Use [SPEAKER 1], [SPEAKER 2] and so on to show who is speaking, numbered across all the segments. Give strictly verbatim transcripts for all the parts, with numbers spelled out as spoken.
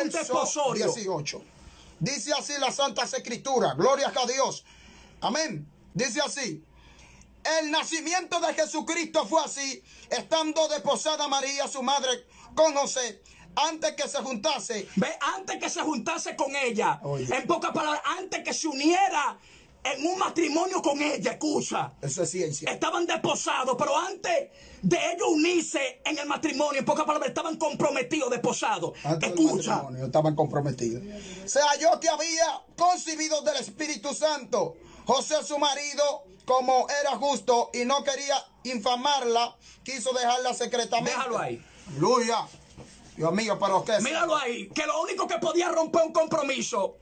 [SPEAKER 1] un desposorio.
[SPEAKER 2] dieciocho. Dice así las Santas Escrituras. Gloria a Dios. Amén. Dice así. El nacimiento de Jesucristo fue así, estando desposada María, su madre, con José, antes que se juntase.
[SPEAKER 1] Ve, antes que se juntase con ella.
[SPEAKER 2] Oye.
[SPEAKER 1] En pocas palabras, antes que se uniera en un matrimonio con ella, escucha.
[SPEAKER 2] Eso es ciencia.
[SPEAKER 1] Estaban desposados, pero antes de ellos unirse en el matrimonio, en pocas palabras, estaban comprometidos, desposados.
[SPEAKER 2] Antes
[SPEAKER 1] Escucha.
[SPEAKER 2] del matrimonio estaban comprometidos. Se halló que había concebido del Espíritu Santo. José, su marido, como era justo y no quería infamarla, quiso dejarla secretamente.
[SPEAKER 1] Déjalo ahí.
[SPEAKER 2] Aleluya. Dios mío, pero qué.
[SPEAKER 1] Míralo ahí, que lo único que podía romper un compromiso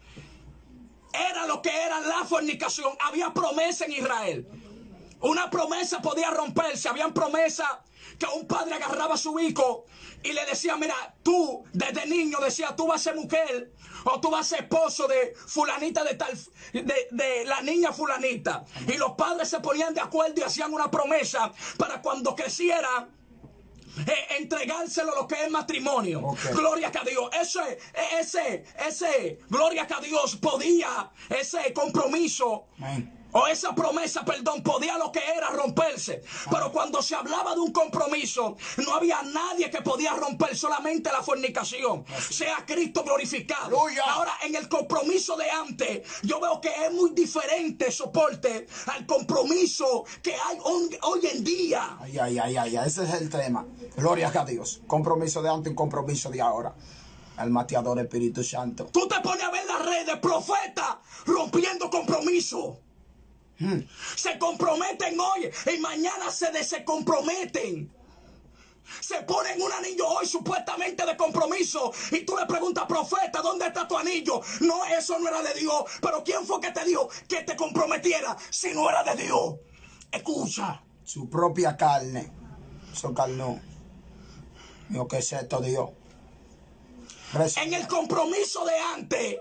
[SPEAKER 1] era lo que era la fornicación. Había promesa en Israel. Una promesa podía romperse. Habían promesas que un padre agarraba a su hijo y le decía, mira, tú desde niño decía, tú vas a ser mujer o tú vas a ser esposo de fulanita de tal, de, de la niña fulanita. Y los padres se ponían de acuerdo y hacían una promesa para cuando creciera Eh, entregárselo lo que es matrimonio.
[SPEAKER 2] Okay.
[SPEAKER 1] Gloria a Dios. Ese, ese, ese, gloria a Dios, podía, ese compromiso,
[SPEAKER 2] Amén.
[SPEAKER 1] o esa promesa, perdón, podía lo que era romperse. Pero cuando se hablaba de un compromiso, no había nadie que podía romper, solamente la fornicación. Sea Cristo glorificado.
[SPEAKER 2] Aleluya.
[SPEAKER 1] Ahora, en el compromiso de antes, yo veo que es muy diferente, soporte, al compromiso que hay hoy, hoy en día.
[SPEAKER 2] Ay, ay, ay, ay, ay, ese es el tema. Gloria a Dios. Compromiso de antes, un compromiso de ahora. El mateador Espíritu Santo.
[SPEAKER 1] Tú te pones a ver las redes, profetas rompiendo compromiso.
[SPEAKER 2] Hmm.
[SPEAKER 1] Se comprometen hoy y mañana se descomprometen. Se ponen un anillo hoy supuestamente de compromiso y tú le preguntas, profeta, ¿dónde está tu anillo? No, eso no era de Dios. Pero ¿quién fue que te dijo que te comprometiera si no era de Dios? Escucha.
[SPEAKER 2] Su propia carne. Su carne. Dios, ¿qué es esto, Dios? Recibe.
[SPEAKER 1] En el compromiso de antes,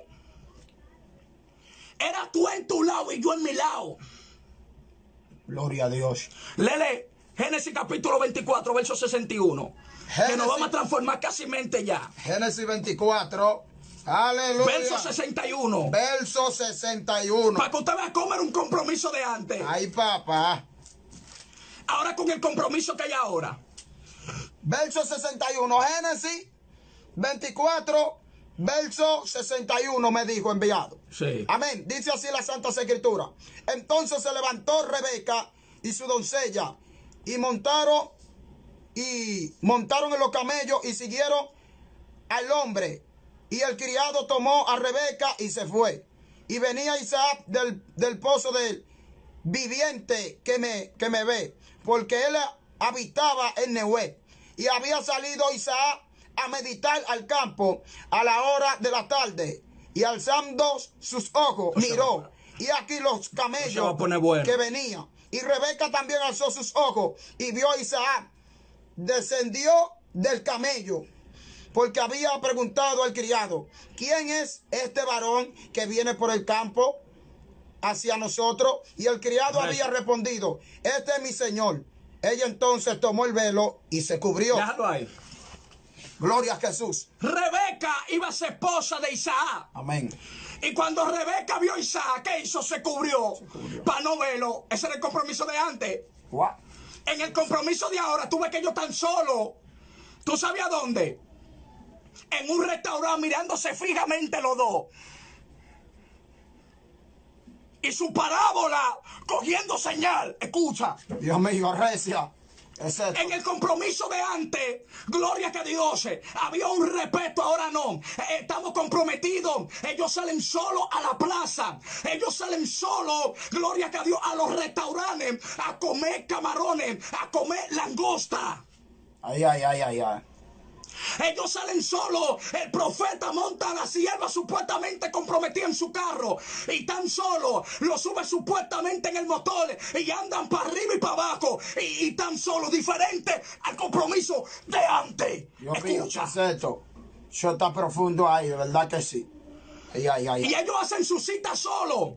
[SPEAKER 1] era tú en tu lado y yo en mi lado.
[SPEAKER 2] Gloria a Dios.
[SPEAKER 1] Lele, Génesis capítulo veinticuatro, verso sesenta y uno.
[SPEAKER 2] Génesis.
[SPEAKER 1] Que nos vamos a transformar casi mente ya.
[SPEAKER 2] Génesis veinticuatro. Aleluya.
[SPEAKER 1] Verso sesenta y uno.
[SPEAKER 2] Verso sesenta y uno.
[SPEAKER 1] Para que usted vea cómo era un compromiso de antes.
[SPEAKER 2] Ay, papá.
[SPEAKER 1] Ahora con el compromiso que hay ahora.
[SPEAKER 2] Verso sesenta y uno. Génesis veinticuatro. Verso sesenta y uno me dijo enviado.
[SPEAKER 1] Sí.
[SPEAKER 2] Amén. Dice así la Santa Escritura. Entonces se levantó Rebeca y su doncella y montaron y montaron en los camellos y siguieron al hombre. Y el criado tomó a Rebeca y se fue. Y venía Isaac del, del pozo del viviente que me, que me ve, porque él habitaba en Nehué. Y había salido Isaac a meditar al campo a la hora de la tarde, y alzando sus ojos miró, y aquí los camellos
[SPEAKER 1] bueno.
[SPEAKER 2] que venían. Y Rebeca también alzó sus ojos y vio a Isaac. Descendió del camello, porque había preguntado al criado, ¿quién es este varón que viene por el campo hacia nosotros? Y el criado había respondido, este es mi señor. Ella entonces tomó el velo y se cubrió.
[SPEAKER 1] Déjalo ahí.
[SPEAKER 2] Gloria a Jesús.
[SPEAKER 1] Rebeca iba a ser esposa de Isaac.
[SPEAKER 2] Amén.
[SPEAKER 1] Y cuando Rebeca vio a Isaac, ¿qué hizo? Se cubrió,
[SPEAKER 2] cubrió.
[SPEAKER 1] para no verlo. Ese era el compromiso de antes.
[SPEAKER 2] What?
[SPEAKER 1] En el compromiso de ahora, tú ves que ellos están solos. ¿Tú sabías dónde? En un restaurante mirándose fijamente los dos. Y su parábola cogiendo señal. Escucha.
[SPEAKER 2] Dios mío, recia. Es esto.
[SPEAKER 1] En el compromiso de antes, gloria a Dios, había un respeto, ahora no. Estamos comprometidos. Ellos salen solos a la plaza. Ellos salen solos, gloria a Dios, a los restaurantes, a comer camarones, a comer langosta.
[SPEAKER 2] Ay, ay, ay, ay, ay.
[SPEAKER 1] Ellos salen solos. El profeta monta a la sierva supuestamente comprometida en su carro. Y tan solo lo sube supuestamente en el motor. Y andan para arriba y para abajo. Y, y tan solo diferente al compromiso de antes.
[SPEAKER 2] Dios mío,
[SPEAKER 1] Escucha.
[SPEAKER 2] ¿qué es esto? Eso está profundo ahí, de verdad que sí. Ay, ay, ay.
[SPEAKER 1] Y ellos hacen su cita solo.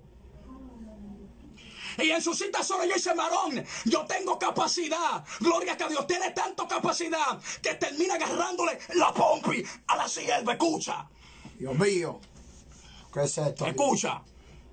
[SPEAKER 1] Y en su cita solo yo dice, varón, yo tengo capacidad. Gloria a Dios, tiene tanto capacidad que termina agarrándole la pompi a la sierva. Escucha.
[SPEAKER 2] Dios mío. ¿Qué es esto?
[SPEAKER 1] Escucha.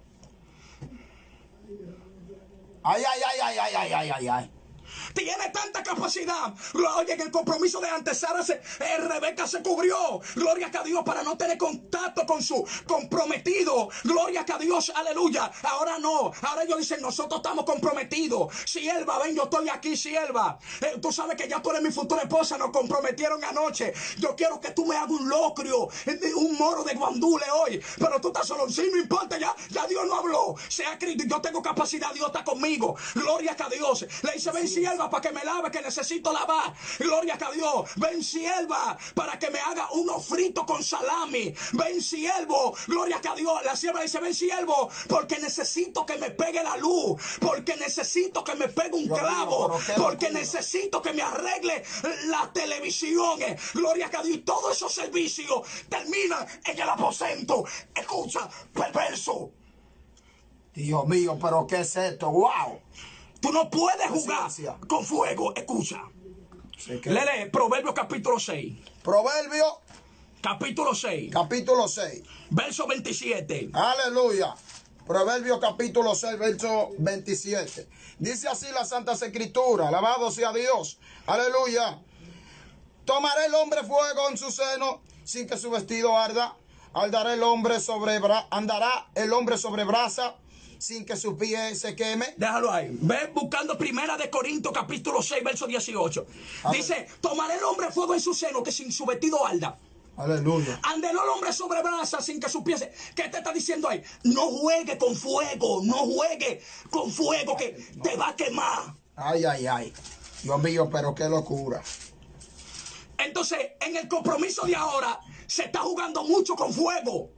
[SPEAKER 2] Ay, ay, ay, ay, ay, ay, ay, ay, ay.
[SPEAKER 1] Tiene tanta capacidad. Oye, en el compromiso de antes, Sara se, eh, Rebeca se cubrió. Gloria a Dios para no tener contacto con su comprometido. Gloria a Dios, aleluya. Ahora no. Ahora ellos dicen, nosotros estamos comprometidos. Sierva, ven, yo estoy aquí, sierva. Eh, tú sabes que ya tú eres mi futura esposa. Nos comprometieron anoche. Yo quiero que tú me hagas un locrio, un moro de guandule hoy. Pero tú estás solo. Sí, no importa, ya, ya Dios no habló. Sea Cristo, yo tengo capacidad, Dios está conmigo. Gloria a Dios. Le dice, ven, sierva, para que me lave, que necesito lavar. Gloria a Dios. Ven, sierva, para que me haga uno frito con salami. Ven, siervo. Gloria a Dios. La sierva dice, ven, siervo, porque necesito que me pegue la luz. Porque necesito que me pegue un clavo. Porque necesito que me arregle la televisión. Gloria a Dios. Y todos esos servicios terminan en el aposento. Escucha, perverso.
[SPEAKER 2] Dios mío, pero ¿qué es esto? ¡Wow!
[SPEAKER 1] Tú no puedes jugar con fuego. Escucha.
[SPEAKER 2] Sí que...
[SPEAKER 1] Lee Proverbios capítulo seis.
[SPEAKER 2] Proverbio
[SPEAKER 1] capítulo seis.
[SPEAKER 2] Capítulo seis.
[SPEAKER 1] Verso veintisiete.
[SPEAKER 2] Aleluya. Proverbio capítulo seis, verso veintisiete. Dice así la Santa Escritura. Alabado sea Dios. Aleluya. Tomará el hombre fuego en su seno sin que su vestido arda. Andará el hombre sobre bra... Andará el hombre sobre brasa sin que su pie se queme.
[SPEAKER 1] Déjalo ahí. Ve buscando Primera de Corintios capítulo seis, verso dieciocho. Amén. Dice, tomará el hombre fuego en su seno que sin su vestido arda.
[SPEAKER 2] Aleluya.
[SPEAKER 1] Andará el hombre sobre brasa sin que su pie se... ¿Qué te está diciendo ahí? No juegue con fuego. No juegue con fuego que te va a quemar.
[SPEAKER 2] Ay, ay, ay. Dios mío, pero qué locura.
[SPEAKER 1] Entonces, en el compromiso de ahora, se está jugando mucho con fuego.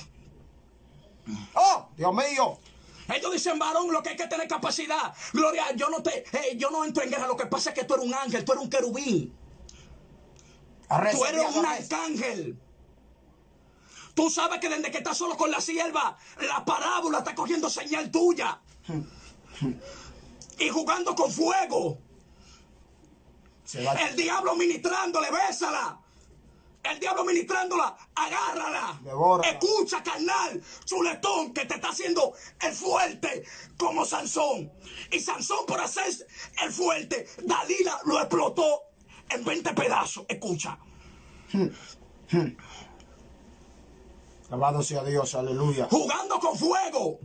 [SPEAKER 2] ¡Oh, Dios mío!
[SPEAKER 1] Ellos dicen, varón, lo que hay que tener capacidad. Gloria, yo no te, eh, yo no entro en guerra. Lo que pasa es que tú eres un ángel, tú eres un querubín. Arresa, tú eres un arcángel. Tú sabes que desde que estás solo con la sierva, la parábola está cogiendo señal tuya. Y jugando con fuego. El diablo ministrándole, bésala. El diablo ministrándola, agárrala.
[SPEAKER 2] Devórala.
[SPEAKER 1] Escucha, carnal, chuletón, que te está haciendo el fuerte como Sansón. Y Sansón, por hacer el fuerte, Dalila lo explotó en veinte pedazos. Escucha.
[SPEAKER 2] Hmm. Hmm. Alabado sea Dios, aleluya.
[SPEAKER 1] Jugando con fuego.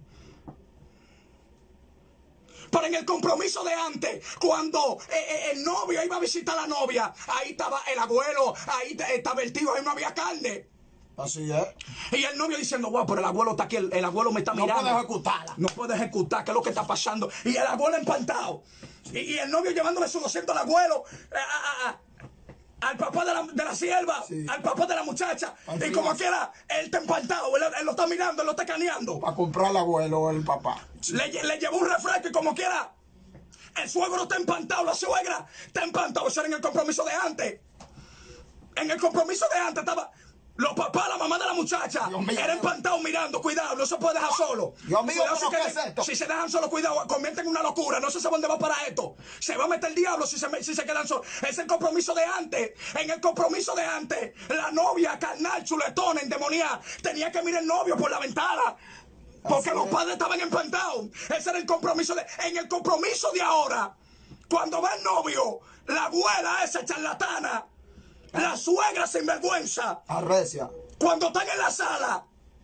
[SPEAKER 1] Pero en el compromiso de antes, cuando eh, eh, el novio iba a visitar a la novia, ahí estaba el abuelo, ahí estaba el tío, ahí no había carne.
[SPEAKER 2] Así es.
[SPEAKER 1] Y el novio diciendo, wow, pero el abuelo está aquí, el, el abuelo me está mirando.
[SPEAKER 2] No puede ejecutarla.
[SPEAKER 1] No puede ejecutar, ¿qué es lo que está pasando? Y el abuelo empantado. Y, y el novio llevándole su doscientos al abuelo, eh, a, a, a, al papá de la, de la sierva, sí, al papá de la muchacha. Así y como es. Quiera, él está empantado, él, él lo está mirando, él lo está caneando.
[SPEAKER 2] Para comprar al abuelo o el papá.
[SPEAKER 1] Le, le llevó un refresco y como quiera, el suegro está empantado, la suegra está empantado. Eso era en el compromiso de antes. En el compromiso de antes estaba los papás, la mamá de la muchacha, era empantado mirando. Cuidado, no se puede dejar solo.
[SPEAKER 2] Dios mío,
[SPEAKER 1] si,
[SPEAKER 2] ¿qué
[SPEAKER 1] que,
[SPEAKER 2] es esto?
[SPEAKER 1] Si se dejan solo, cuidado, convierten en una locura. No sé dónde va para esto. Se va a meter el diablo si se, si se quedan solos. Es el compromiso de antes. En el compromiso de antes, la novia, carnal, chuletón, endemoniada, tenía que mirar el novio por la ventana. Porque los padres estaban empantados. Ese era el compromiso de... En el compromiso de ahora, cuando va el novio, la abuela esa charlatana, la suegra sinvergüenza,
[SPEAKER 2] arrecia,
[SPEAKER 1] cuando están en la sala,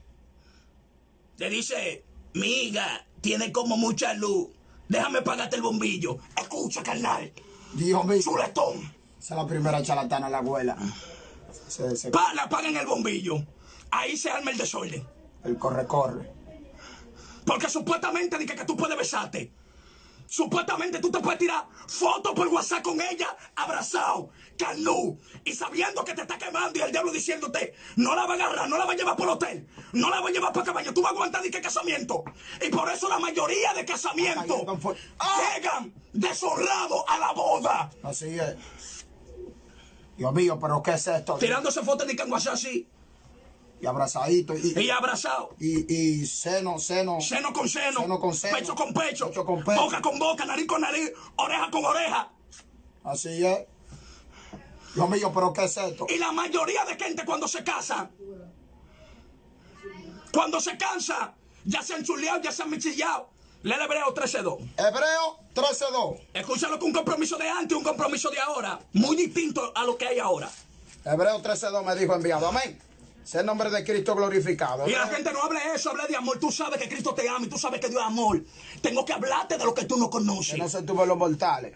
[SPEAKER 1] le dice, miga, tiene como mucha luz, déjame pagarte el bombillo. Escucha, carnal.
[SPEAKER 2] Dios mío.
[SPEAKER 1] Chuletón.
[SPEAKER 2] Esa es la primera charlatana, la abuela. Se, se...
[SPEAKER 1] Pa, le apagan el bombillo. Ahí se arma el desorden.
[SPEAKER 2] El corre-corre.
[SPEAKER 1] Porque supuestamente dice que tú puedes besarte. Supuestamente tú te puedes tirar fotos por WhatsApp con ella, abrazado, carnú, y sabiendo que te está quemando y el diablo diciéndote, no la va a agarrar, no la va a llevar por el hotel, no la va a llevar para caballo, tú vas a aguantar de qué casamiento. Y por eso la mayoría de casamientos ¡ah! Llegan deshonrados a la boda.
[SPEAKER 2] Así es. Dios mío, pero ¿qué es esto?
[SPEAKER 1] Tirándose fotos de WhatsApp así.
[SPEAKER 2] Y abrazadito. Y,
[SPEAKER 1] y abrazado.
[SPEAKER 2] Y, y seno, seno.
[SPEAKER 1] Seno con seno.
[SPEAKER 2] Seno con seno.
[SPEAKER 1] Pecho con pecho.
[SPEAKER 2] Pecho con pecho.
[SPEAKER 1] Boca con boca, nariz con nariz, oreja con oreja.
[SPEAKER 2] Así es. Dios mío, pero ¿qué es esto?
[SPEAKER 1] Y la mayoría de gente cuando se casan, Cuando se cansa, ya se han chuleado, ya se han michillado. Lee el Hebreo trece dos.
[SPEAKER 2] Hebreo trece dos.
[SPEAKER 1] Escúchalo con un compromiso de antes y un compromiso de ahora. Muy distinto a lo que hay ahora.
[SPEAKER 2] Hebreo trece dos me dijo enviado. Amén. Sea el nombre de Cristo glorificado.
[SPEAKER 1] Y la gente no hable eso, hable de amor. Tú sabes que Cristo te ama y tú sabes que Dios es amor. Tengo que hablarte de lo que tú no conoces.
[SPEAKER 2] Que no se tuvo los mortales.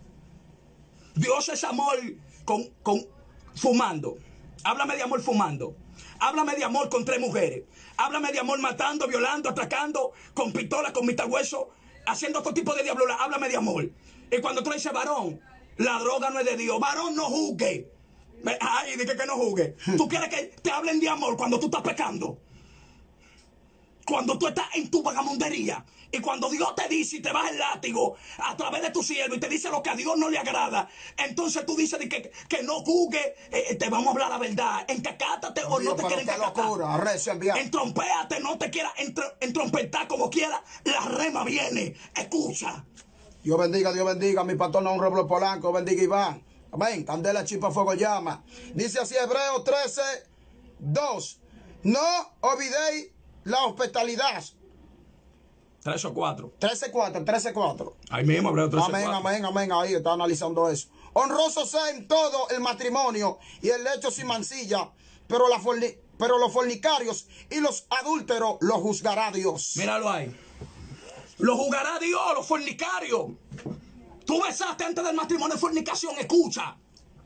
[SPEAKER 1] Dios es amor con, con fumando. Háblame de amor fumando. Háblame de amor con tres mujeres. Háblame de amor matando, violando, atracando, con pistola, con mitagüeso, haciendo todo tipo de diablo. Háblame de amor. Y cuando tú le dices varón, la droga no es de Dios. Varón, no juzgue. Ay, dije que no juzgue. Tú quieres que te hablen de amor cuando tú estás pecando. Cuando tú estás en tu vagamundería. Y cuando Dios te dice y te baja el látigo a través de tu siervo y te dice lo que a Dios no le agrada, entonces tú dices que, que no juzgue, eh, te vamos a hablar la verdad. Encacátate o no te quieren encacatar. Entrompéate, no te quieras entrompetar como quiera. La rema viene. Escucha.
[SPEAKER 2] Dios bendiga, Dios bendiga. Mi pastor no un Robles Polanco. Bendiga Iván. Amén. Candela, chispa, fuego, llama. Dice así Hebreo trece dos. No olvidéis la hospitalidad.
[SPEAKER 1] trece o cuatro.
[SPEAKER 2] trece cuatro, trece cuatro.
[SPEAKER 1] Ahí mismo, Hebreo trece
[SPEAKER 2] Amén, amén, amén. Ahí está analizando eso. Honroso sea en todo el matrimonio y el lecho sin mancilla, pero, la forni pero los fornicarios y los adúlteros los juzgará Dios.
[SPEAKER 1] Míralo ahí. Los juzgará Dios, los fornicarios. Tú besaste antes del matrimonio de fornicación, escucha.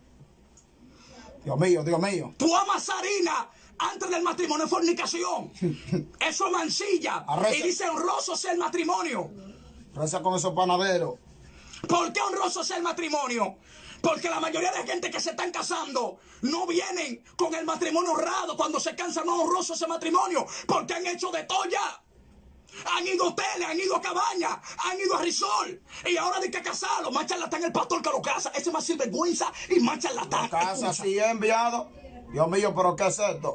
[SPEAKER 2] Dios mío, Dios mío.
[SPEAKER 1] Tú amas harina antes del matrimonio de fornicación. Eso mancilla. Arreza. Y dice honroso sea el matrimonio.
[SPEAKER 2] Reza con esos panaderos.
[SPEAKER 1] ¿Por qué honroso sea el matrimonio? Porque la mayoría de gente que se están casando no vienen con el matrimonio honrado. Cuando se cansan, no honroso ese matrimonio. Porque han hecho de todo ya. Han ido a hoteles, han ido a cabañas, han ido a risol. Y ahora de que casarlo, más charlatán el pastor que lo casa. Ese más sinvergüenza y más charlatán.
[SPEAKER 2] Casa así enviado. Dios mío, pero ¿qué es esto?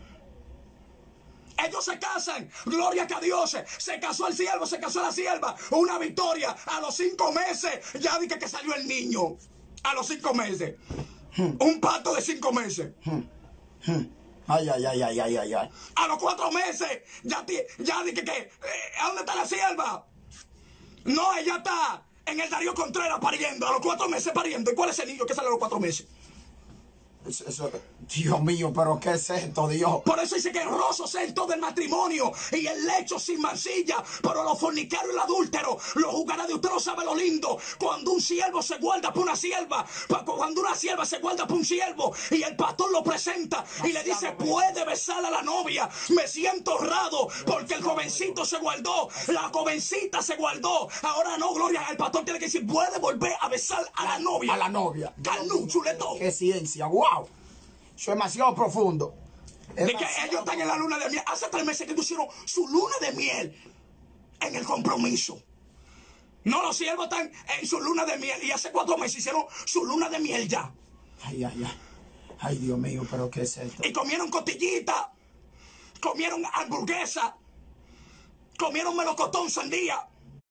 [SPEAKER 1] Ellos se casan, gloria a Dios. Se casó el siervo, se casó la sierva. Una victoria. A los cinco meses, ya dije que salió el niño. A los cinco meses. Hmm. Un parto de cinco meses.
[SPEAKER 2] Hmm. Hmm. Ay, ay, ay, ay, ay, ay, ay.
[SPEAKER 1] A los cuatro meses, ya, ya dije que, eh, ¿a dónde está la sierva? No, ella está en el Darío Contreras pariendo. A los cuatro meses pariendo. ¿Y cuál es el niño que sale a los cuatro meses?
[SPEAKER 2] Eso, eso, Dios mío, pero ¿qué es esto, Dios?
[SPEAKER 1] Por eso dice que honroso sea el todo el matrimonio y el lecho sin mancilla, pero los fornicarios y el adúltero lo juzgará Dios. Usted no sabe lo lindo cuando un siervo se guarda por una sierva, cuando una sierva se guarda por un siervo y el pastor lo presenta y le dice, puede besar a la novia. Me siento honrado porque el jovencito se guardó, la jovencita se guardó. Ahora no, gloria, el pastor tiene que decir, puede volver a besar a la novia.
[SPEAKER 2] A la novia.
[SPEAKER 1] Calú, chuletón.
[SPEAKER 2] Qué ciencia, wow. Eso es demasiado profundo.
[SPEAKER 1] Es de que ellos están en la luna de miel. Hace tres meses que pusieron su luna de miel en el compromiso. No, los siervos están en su luna de miel. Y hace cuatro meses hicieron su luna de miel ya.
[SPEAKER 2] Ay, ay, ay. Ay, Dios mío, pero ¿qué es esto?
[SPEAKER 1] Y comieron costillita. Comieron hamburguesa. Comieron melocotón sandía.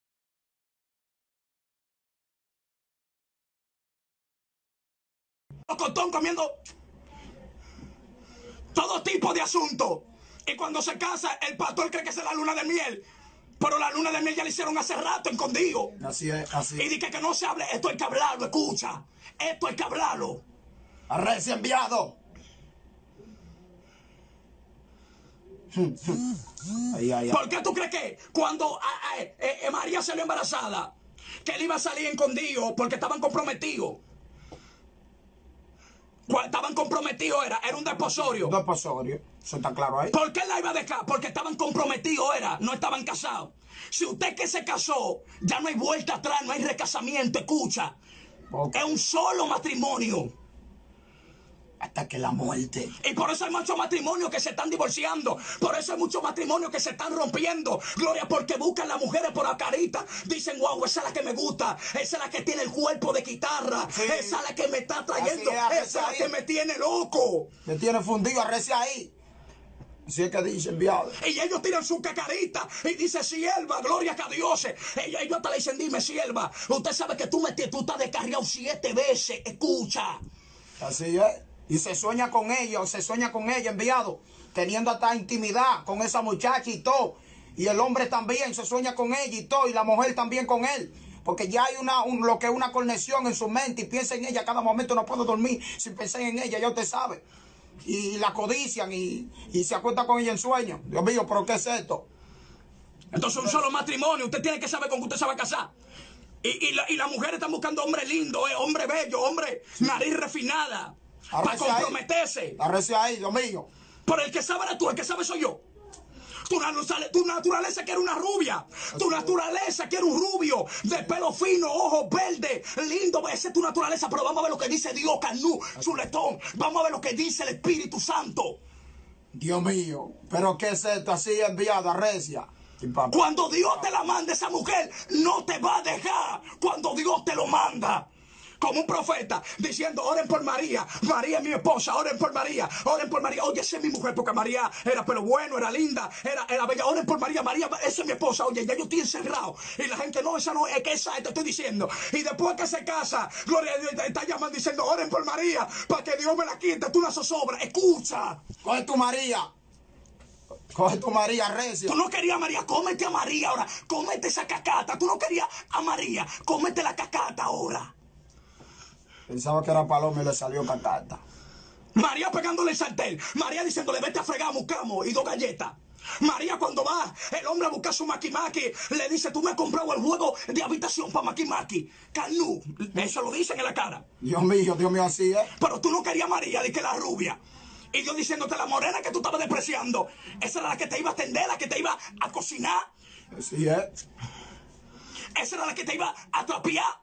[SPEAKER 1] Melocotón comiendo todo tipo de asuntos. Y cuando se casa, el pastor cree que es la luna de miel. Pero la luna de miel ya la hicieron hace rato, escondido.
[SPEAKER 2] Así es, así es.
[SPEAKER 1] Y dice que no se hable. Esto hay que hablarlo, escucha. Esto hay que hablarlo.
[SPEAKER 2] Arrece enviado. Ay, ay, ay.
[SPEAKER 1] ¿Por qué tú crees que cuando a, a, a, a María salió embarazada, que él iba a salir escondido porque estaban comprometidos? Estaban comprometidos, era, era un desposorio.
[SPEAKER 2] Un desposorio, eso está claro ahí.
[SPEAKER 1] ¿Por qué la iba a dejar? Porque estaban comprometidos, era, no estaban casados. Si usted que se casó, ya no hay vuelta atrás, no hay recasamiento, escucha. Okay. Es un solo matrimonio.
[SPEAKER 2] Hasta que la muerte.
[SPEAKER 1] Y por eso hay muchos matrimonios que se están divorciando. Por eso hay muchos matrimonios que se están rompiendo. Gloria, porque buscan las mujeres por la carita. Dicen, wow, esa es la que me gusta. Esa es la que tiene el cuerpo de guitarra. Sí. Esa es la que me está trayendo. Es, esa es la que me tiene loco.
[SPEAKER 2] Me tiene fundido, arrecia ahí. Así es que dice enviado.
[SPEAKER 1] Y ellos tiran su cacarita y dice, sierva, gloria a Dios. Ellos, ellos te le dicen, dime, sierva, usted sabe que tú, me, tú estás descarriado siete veces. Escucha.
[SPEAKER 2] Así es. y se sueña con ella, o se sueña con ella, enviado, teniendo hasta intimidad con esa muchacha y todo. Y el hombre también se sueña con ella y todo, y la mujer también con él. Porque ya hay una, un, lo que es una conexión en su mente y piensa en ella. Cada momento no puedo dormir sin pensar en ella, ya usted sabe. Y la codician y, y se acuesta con ella en sueño. Dios mío, ¿pero qué es esto?
[SPEAKER 1] Entonces un solo matrimonio. Usted tiene que saber con qué usted se va a casar. Y, y, la, y las mujeres están buscando hombre lindo, eh, hombre bello, hombre nariz refinada. Para comprometerse.
[SPEAKER 2] Arrece ahí, Dios mío.
[SPEAKER 1] Pero el que sabe eres tú, el que sabe soy yo. Tu, tu naturaleza quiere una rubia. Tu naturaleza quiere un rubio de pelo fino, ojos verdes, lindo. Esa es tu naturaleza. Pero vamos a ver lo que dice Dios, Canú, chuletón. Vamos a ver lo que dice el Espíritu Santo.
[SPEAKER 2] Dios mío, pero ¿qué es esto? Así enviado a Recia.
[SPEAKER 1] Cuando Dios te la manda, esa mujer no te va a dejar. Cuando Dios te lo manda. Como un profeta diciendo, oren por María, María es mi esposa, oren por María, oren por María, oye, esa es mi mujer, porque María era pelo bueno, era linda, era, era bella, oren por María, María, esa es mi esposa, oye, ya yo estoy encerrado, y la gente, no, esa no es, que esa te estoy diciendo, y después que se casa, Gloria a Dios, está llamando diciendo, oren por María, para que Dios me la quite, tú la zozobra, escucha.
[SPEAKER 2] Coge tu María, coge tu María, Recia.
[SPEAKER 1] Tú no querías a María, cómete a María ahora, cómete esa cacata, tú no querías a María, cómete la cacata ahora.
[SPEAKER 2] Pensaba que era paloma y le salió cacata.
[SPEAKER 1] María pegándole el sartén. María diciéndole, vete a fregar mucamo y dos galletas. María cuando va el hombre a buscar su maquimaki, le dice, tú me has comprado el juego de habitación para maquimaki. Canú, eso lo dicen en la cara.
[SPEAKER 2] Dios mío, Dios mío, así es.
[SPEAKER 1] Pero tú no querías a María, de que la rubia. Y Dios diciéndote, la morena que tú estabas despreciando, esa era la que te iba a atender, la que te iba a cocinar.
[SPEAKER 2] Así es.
[SPEAKER 1] Esa era la que te iba a trapear.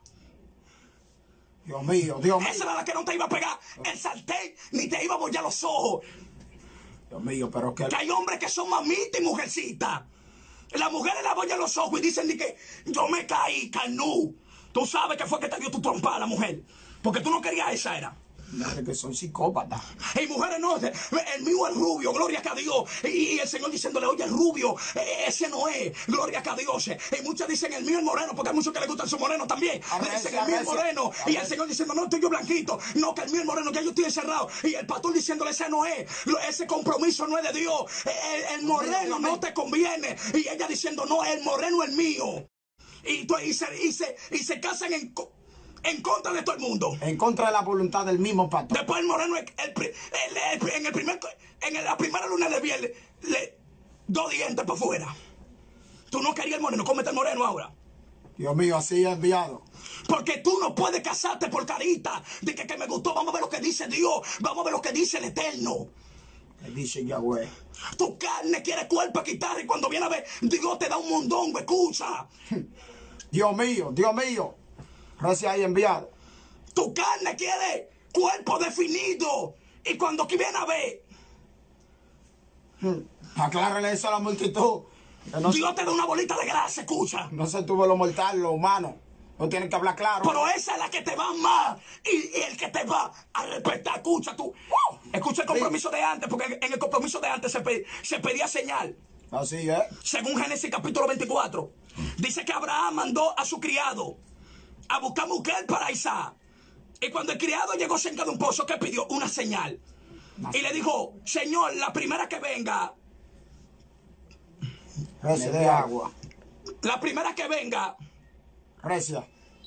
[SPEAKER 2] Dios mío, Dios mío.
[SPEAKER 1] Esa era la que no te iba a pegar el sartén, ni te iba a bollar los ojos.
[SPEAKER 2] Dios mío, pero que...
[SPEAKER 1] Que hay hombres que son mamitas y mujercitas. Las mujeres la bollan los ojos y dicen de que yo me caí, Canú. Tú sabes que fue que te dio tu trompa a la mujer. Porque tú no querías esa, era.
[SPEAKER 2] Madre, que son psicópatas.
[SPEAKER 1] Y mujeres no, el mío es rubio, gloria a Dios. Y el Señor diciéndole, oye, el rubio, ese no es, gloria a Dios. Y muchas dicen, el mío es moreno, porque hay muchos que les gustan su moreno también. Le dicen, el mío es moreno. Y el Señor diciendo, no, estoy yo blanquito. No, que el mío es moreno, ya yo estoy encerrado. Y el pastor diciéndole, ese no es, ese compromiso no es de Dios. El, el moreno no te conviene. Y ella diciendo, no, el moreno es mío. Y, y, se, y, se, y se casan en... en contra de todo el mundo.
[SPEAKER 2] En contra de la voluntad del mismo pastor.
[SPEAKER 1] Después el moreno, el, el, el, en, el primer, en la primera luna de miel, le, le, dos dientes para afuera. Tú no querías el moreno, cómete el moreno ahora.
[SPEAKER 2] Dios mío, así es enviado.
[SPEAKER 1] Porque tú no puedes casarte por carita. De que, que me gustó, vamos a ver lo que dice Dios. Vamos a ver lo que dice el Eterno.
[SPEAKER 2] Que dice Yahweh.
[SPEAKER 1] Tu carne quiere cuerpo a quitar y cuando viene a ver, Dios te da un mondongo, escucha.
[SPEAKER 2] Dios mío, Dios mío. Gracias ahí enviado.
[SPEAKER 1] Tu carne quiere cuerpo definido. Y cuando viene a ver,
[SPEAKER 2] hmm. aclárale eso a la multitud. No
[SPEAKER 1] Dios
[SPEAKER 2] se,
[SPEAKER 1] te da una bolita de grasa, escucha.
[SPEAKER 2] No se tuvo lo mortal, lo humano. No tienen que hablar claro.
[SPEAKER 1] Pero esa es la que te va más. Y, y el que te va a respetar, escucha tú. ¡Wow! Escucha el compromiso sí. de antes, porque en el compromiso de antes se, pe, se pedía señal.
[SPEAKER 2] Así es.
[SPEAKER 1] Según Génesis capítulo veinticuatro. Dice que Abraham mandó a su criado a buscar mujer para Isaac. Y cuando el criado llegó cerca de un pozo, ¿qué pidió? Una señal. Y le dijo, Señor, la primera que venga,
[SPEAKER 2] Recia de agua.
[SPEAKER 1] La primera que venga,
[SPEAKER 2] Recia.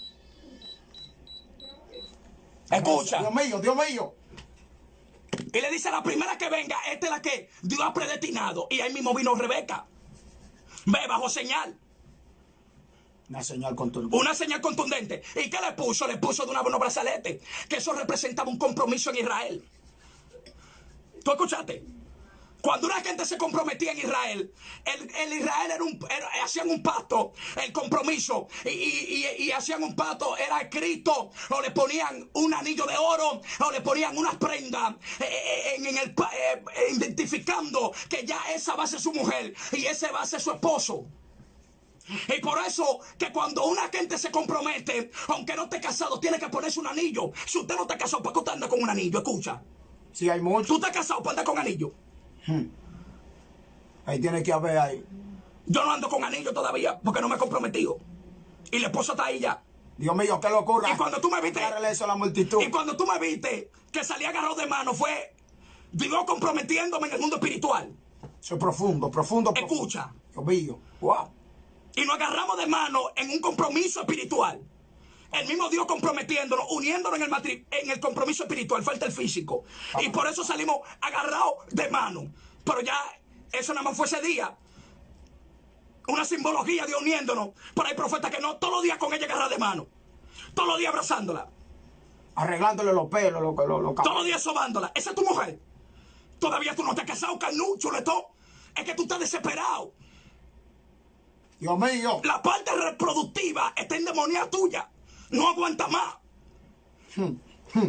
[SPEAKER 1] Escucha.
[SPEAKER 2] Dios mío, Dios mío.
[SPEAKER 1] Y le dice, la primera que venga, esta es la que Dios ha predestinado. Y ahí mismo vino Rebeca. Ve, bajo señal.
[SPEAKER 2] Una señal contundente.
[SPEAKER 1] Una señal contundente. ¿Y qué le puso? Le puso de una buena brazalete. Que eso representaba un compromiso en Israel. ¿Tú escuchaste? Cuando una gente se comprometía en Israel, el, el Israel era un, era, hacían un pacto, el compromiso, y, y, y, y hacían un pacto, era escrito, o le ponían un anillo de oro, o le ponían unas prendas, eh, en, en el, eh, identificando que ya esa va a ser su mujer, y ese va a ser su esposo. Y por eso que cuando una gente se compromete, aunque no esté casado, tiene que ponerse un anillo. Si usted no está casado, ¿para qué usted anda con un anillo? Escucha.
[SPEAKER 2] Sí, hay mucho.
[SPEAKER 1] ¿Tú estás casado para andar con anillo?
[SPEAKER 2] Hmm. Ahí tiene que haber ahí.
[SPEAKER 1] Yo no ando con anillo todavía porque no me he comprometido. Y la esposa está ahí ya.
[SPEAKER 2] Dios mío, qué locura.
[SPEAKER 1] Y cuando tú me viste,
[SPEAKER 2] aclárale eso a la multitud.
[SPEAKER 1] y cuando tú me viste que salí agarrado de mano, fue Dios comprometiéndome en el mundo espiritual.
[SPEAKER 2] Eso es profundo, profundo, profundo.
[SPEAKER 1] Escucha.
[SPEAKER 2] Dios mío, wow.
[SPEAKER 1] Y nos agarramos de mano en un compromiso espiritual. El mismo Dios comprometiéndonos, uniéndonos en el, matri en el compromiso espiritual. Falta el físico. Ah. Y por eso salimos agarrados de mano. Pero ya eso nada más fue ese día. Una simbología de uniéndonos. Pero hay profetas que no, todos los días con ella agarrada de mano. Todos los días abrazándola.
[SPEAKER 2] Arreglándole los pelos, los lo, lo,
[SPEAKER 1] todos los días sobándola. Esa es tu mujer. Todavía tú no te has casado, carnú, chuletón. Es que tú estás desesperado.
[SPEAKER 2] Dios mío.
[SPEAKER 1] La parte reproductiva está endemoniada tuya. No aguanta más.
[SPEAKER 2] Hmm. Hmm.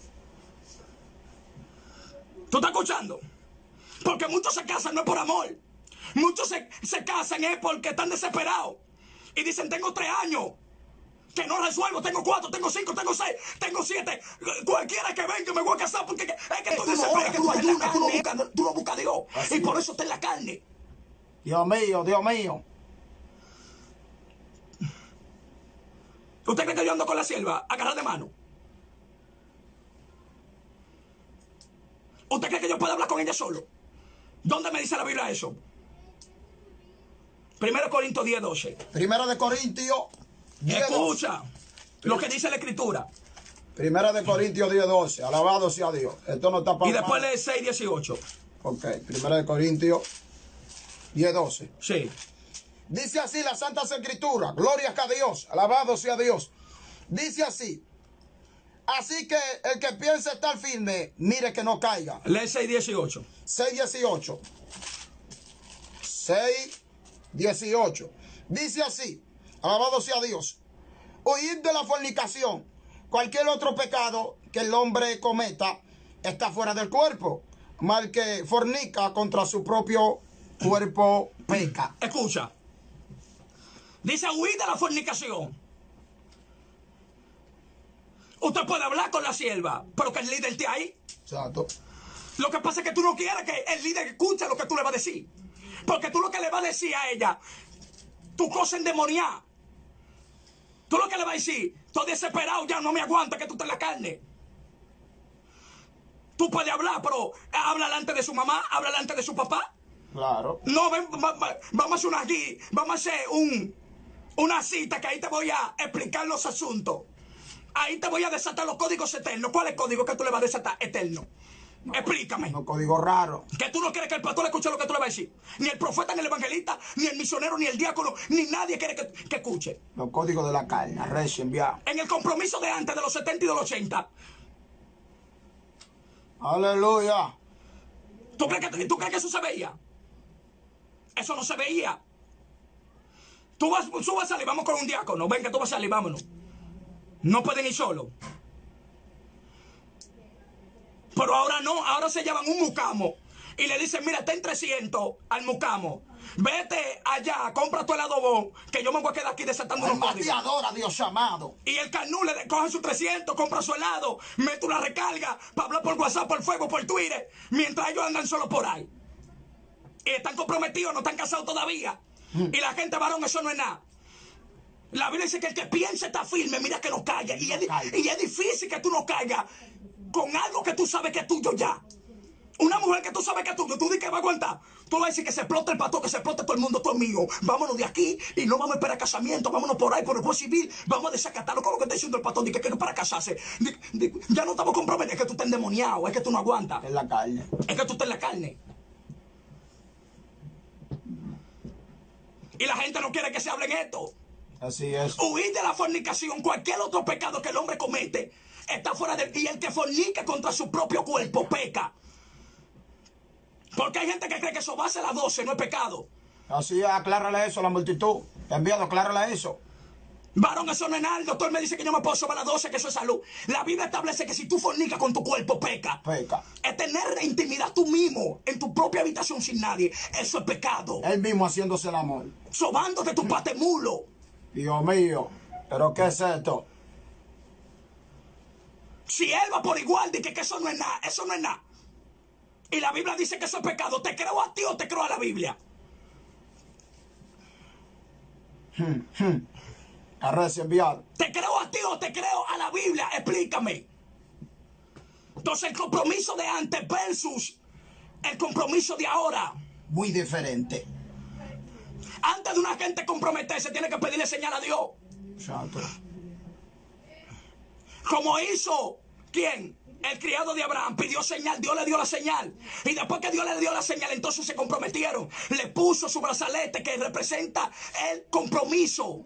[SPEAKER 1] ¿Tú estás escuchando? Porque muchos se casan no es por amor. Muchos se, se casan es porque están desesperados. Y dicen, tengo tres años que no resuelvo. Tengo cuatro, tengo cinco, tengo seis, tengo siete. Cualquiera que venga me voy a casar porque es que tú desesperas, que tú ayunas, tú no buscas, tú no buscas a Dios. Así y por eso está en la carne.
[SPEAKER 2] Dios mío, Dios mío.
[SPEAKER 1] ¿Usted cree que yo ando con la sierva agarrar de mano? ¿Usted cree que yo puedo hablar con ella solo? ¿Dónde me dice la Biblia eso? Primero Corintios diez, doce.
[SPEAKER 2] Primero de Corintios diez,
[SPEAKER 1] escucha lo que dice la Escritura.
[SPEAKER 2] Primero de Corintios diez, doce. Alabado sea Dios. Esto no está para.
[SPEAKER 1] Y después lee seis, dieciocho.
[SPEAKER 2] Ok, Primero de Corintios diez, doce.
[SPEAKER 1] Sí.
[SPEAKER 2] Dice así la Santa Escritura. Gloria a Dios. Alabado sea Dios. Dice así. Así que el que piense estar firme, mire que no caiga.
[SPEAKER 1] Lee seis, dieciocho.
[SPEAKER 2] seis, dieciocho. seis, dieciocho. Dice así. Alabado sea Dios. Huid de la fornicación. Cualquier otro pecado que el hombre cometa está fuera del cuerpo. Mal que fornica contra su propio cuerpo peca.
[SPEAKER 1] Escucha. Dice huir de la fornicación. Usted puede hablar con la sierva, pero que el líder esté ahí.
[SPEAKER 2] Exacto.
[SPEAKER 1] Lo que pasa es que tú no quieres que el líder escuche lo que tú le vas a decir. Porque tú lo que le vas a decir a ella, tu cosa endemoniada. Tú lo que le vas a decir, estoy desesperado, ya no me aguanta que tú estés en la carne. Tú puedes hablar, pero habla delante de su mamá, habla delante de su papá.
[SPEAKER 2] Claro.
[SPEAKER 1] No, ven, va, va, vamos a hacer una aquí, vamos a hacer un, una cita que ahí te voy a explicar los asuntos. Ahí te voy a desatar los códigos eternos. ¿Cuál es el código que tú le vas a desatar eterno? No, Explícame.
[SPEAKER 2] No, código raro.
[SPEAKER 1] Que tú no quieres que el pastor escuche lo que tú le vas a decir. Ni el profeta, ni el evangelista, ni el misionero, ni el diácono, ni nadie quiere que, que escuche.
[SPEAKER 2] Los códigos de la carne, recién enviado.
[SPEAKER 1] En el compromiso de antes, de los setenta y de los ochenta.
[SPEAKER 2] Aleluya.
[SPEAKER 1] ¿Tú crees que, tú crees que eso se veía? Eso no se veía. Tú vas, tú vas a salir, vamos con un diácono. Venga, tú vas a salir, vámonos. No pueden ir solos. Pero ahora no, ahora se llevan un mucamo y le dicen, mira, ten trescientos al mucamo. Vete allá, compra tu helado bon, que yo me voy a quedar aquí desatando unos códigos.
[SPEAKER 2] Adora a Dios llamado.
[SPEAKER 1] Y el carnú le coge sus trescientos, compra su helado, mete una recarga para hablar por WhatsApp, por Facebook, por Twitter, mientras ellos andan solo por ahí. Y están comprometidos, no están casados todavía. Mm. Y la gente, varón, eso no es nada. La Biblia dice que el que piensa está firme, mira que no caiga. Y es, y es difícil que tú no caigas con algo que tú sabes que es tuyo ya. Una mujer que tú sabes que es tuyo, tú dices que va a aguantar. Tú vas a decir que se explote el pastor, que se explote todo el mundo, todo es mío. Vámonos de aquí y no vamos a esperar casamiento, vámonos por ahí, por el pueblo civil. Vamos a desacatarlo con lo que está diciendo el pastor, dice que no es para casarse. Dice, dice, ya no estamos comprometidos, es que tú estás endemoniado, es que tú no aguantas.
[SPEAKER 2] En la carne.
[SPEAKER 1] Es que tú estás en la carne. Y la gente no quiere que se hable en esto.
[SPEAKER 2] Así es.
[SPEAKER 1] Huir de la fornicación, cualquier otro pecado que el hombre comete, está fuera de... Y el que fornica contra su propio cuerpo, peca. Porque hay gente que cree que eso va a ser a las doce, no es pecado.
[SPEAKER 2] Así es, aclárale eso a la multitud. Enviado, aclárale eso.
[SPEAKER 1] Varón, eso no es nada. El doctor me dice que yo me puedo sobrar a las doce, que eso es salud. La Biblia establece que si tú fornicas con tu cuerpo, peca.
[SPEAKER 2] Peca.
[SPEAKER 1] Es tener intimidad tú mismo en tu propia habitación sin nadie. Eso es pecado.
[SPEAKER 2] Él mismo haciéndose el amor.
[SPEAKER 1] Sobándote tu patemulo.
[SPEAKER 2] Dios mío, ¿pero qué es esto?
[SPEAKER 1] Si él va por igual, dice que eso no es nada, eso no es nada. Y la Biblia dice que eso es pecado. ¿Te creo a ti o te creo a la Biblia?
[SPEAKER 2] Hmm, hmm. Arrecio enviado.
[SPEAKER 1] ¿Te creo a ti o te creo a la Biblia? Explícame. Entonces el compromiso de antes versus el compromiso de ahora.
[SPEAKER 2] Muy diferente.
[SPEAKER 1] Antes de una gente comprometerse, tiene que pedirle señal a Dios.
[SPEAKER 2] Exacto.
[SPEAKER 1] Como hizo, ¿quién? El criado de Abraham pidió señal, Dios le dio la señal. Y después que Dios le dio la señal, entonces se comprometieron. Le puso su brazalete que representa el compromiso.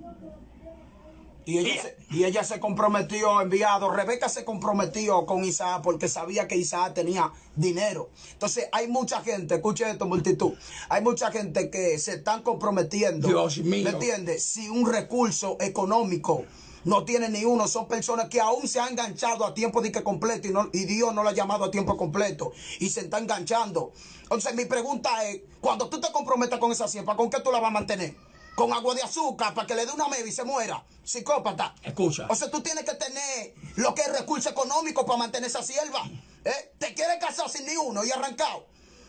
[SPEAKER 2] Y ella,
[SPEAKER 1] Y-
[SPEAKER 2] se, y ella se comprometió, enviado. Rebeca se comprometió con Isaac porque sabía que Isaac tenía dinero. Entonces hay mucha gente, escuche esto, multitud. Hay mucha gente que se están comprometiendo.
[SPEAKER 1] Dios mío.
[SPEAKER 2] ¿Me entiendes? Si un recurso económico no tiene ni uno, son personas que aún se han enganchado a tiempo de que completo y, no, y Dios no lo ha llamado a tiempo completo y se está enganchando. Entonces mi pregunta es, cuando tú te comprometas con esa sierva, ¿con qué tú la vas a mantener? ¿Con agua de azúcar para que le dé una meba y se muera? Psicópata.
[SPEAKER 1] Escucha.
[SPEAKER 2] O sea, tú tienes que tener lo que es recurso económico para mantener esa sierva. ¿Eh? Te quieres casar sin ni uno y arrancado.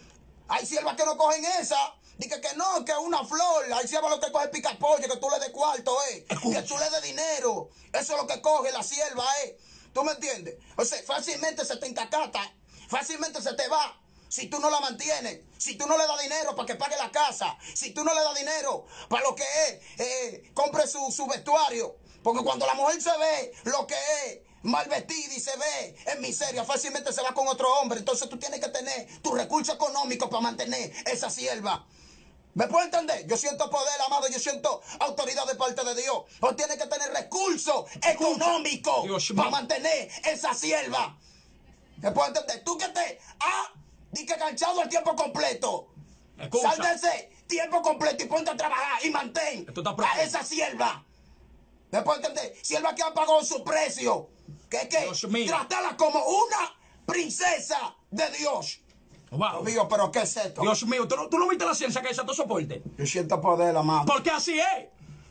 [SPEAKER 2] Hay siervas que no cogen esa. Dice que no, que es una flor. Hay siervas lo que coge pica pollo, que tú le des cuarto, eh. Que tú le des dinero. Eso es lo que coge la sierva, eh. ¿Tú me entiendes? O sea, fácilmente se te encacata. Fácilmente se te va. Si tú no la mantienes, si tú no le das dinero para que pague la casa, si tú no le das dinero para lo que es, eh, compre su, su vestuario. Porque cuando la mujer se ve lo que es mal vestida y se ve en miseria, fácilmente se va con otro hombre. Entonces tú tienes que tener tu recurso económico para mantener esa sierva. ¿Me puede entender? Yo siento poder, amado, yo siento autoridad de parte de Dios. O tiene que tener recursos económicos
[SPEAKER 1] Dios mío.
[SPEAKER 2] para mantener esa sierva. ¿Me puede entender? Tú que te has di que enganchado al tiempo completo.
[SPEAKER 1] Escucha.
[SPEAKER 2] Sal de ese tiempo completo y ponte a trabajar y mantén
[SPEAKER 1] Esto está
[SPEAKER 2] a
[SPEAKER 1] profundo.
[SPEAKER 2] esa sierva. ¿Me puede entender? Sierva que han pagado su precio. Que que
[SPEAKER 1] Dios mío.
[SPEAKER 2] tratarla como una princesa de Dios.
[SPEAKER 1] Wow.
[SPEAKER 2] Dios mío, pero ¿qué es esto?
[SPEAKER 1] Dios mío, ¿tú no, tú no viste la ciencia que dice tu soporte?
[SPEAKER 2] Yo siento poder, amado.
[SPEAKER 1] Porque así es.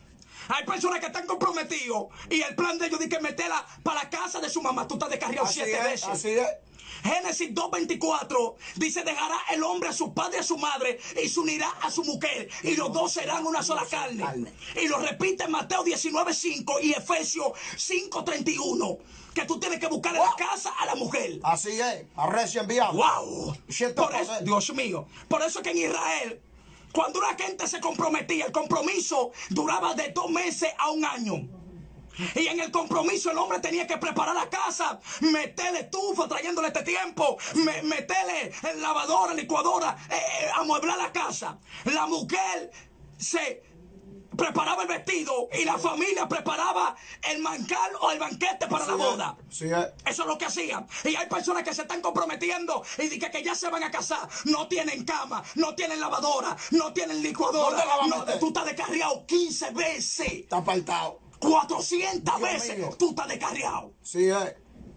[SPEAKER 1] Hay personas que están comprometidos y el plan de ellos es que meterla para la casa de su mamá. Tú estás descarriado
[SPEAKER 2] Así
[SPEAKER 1] siete
[SPEAKER 2] es,
[SPEAKER 1] veces.
[SPEAKER 2] así es.
[SPEAKER 1] Génesis dos veinticuatro dice: dejará el hombre a su padre y a su madre y se unirá a su mujer y los dos serán una sola carne.
[SPEAKER 2] carne.
[SPEAKER 1] Y lo repite en Mateo diecinueve cinco y Efesios cinco treinta y uno, que tú tienes que buscar en la casa a la mujer.
[SPEAKER 2] Así es. Arrecio enviado.
[SPEAKER 1] ¡Wow!
[SPEAKER 2] Siento
[SPEAKER 1] Por eso,
[SPEAKER 2] poder.
[SPEAKER 1] Dios mío. Por eso que en Israel, cuando una gente se comprometía, el compromiso duraba de dos meses a un año. Y en el compromiso el hombre tenía que preparar la casa, meterle estufa, trayéndole este tiempo, me, meterle el lavadora, licuadora, eh, amueblar la casa. La mujer se preparaba el vestido y la familia preparaba el mancal o el banquete para la boda.
[SPEAKER 2] Sí es.
[SPEAKER 1] Eso es lo que hacían. Y hay personas que se están comprometiendo y dicen que ya se van a casar. No tienen cama, no tienen lavadora, no tienen licuadora.
[SPEAKER 2] ¿Dónde la van a
[SPEAKER 1] No,
[SPEAKER 2] meter?
[SPEAKER 1] tú estás descarriado quince veces.
[SPEAKER 2] Está apartado.
[SPEAKER 1] cuatrocientas
[SPEAKER 2] Dios
[SPEAKER 1] veces
[SPEAKER 2] mío.
[SPEAKER 1] tú estás descarriado.
[SPEAKER 2] Sí es.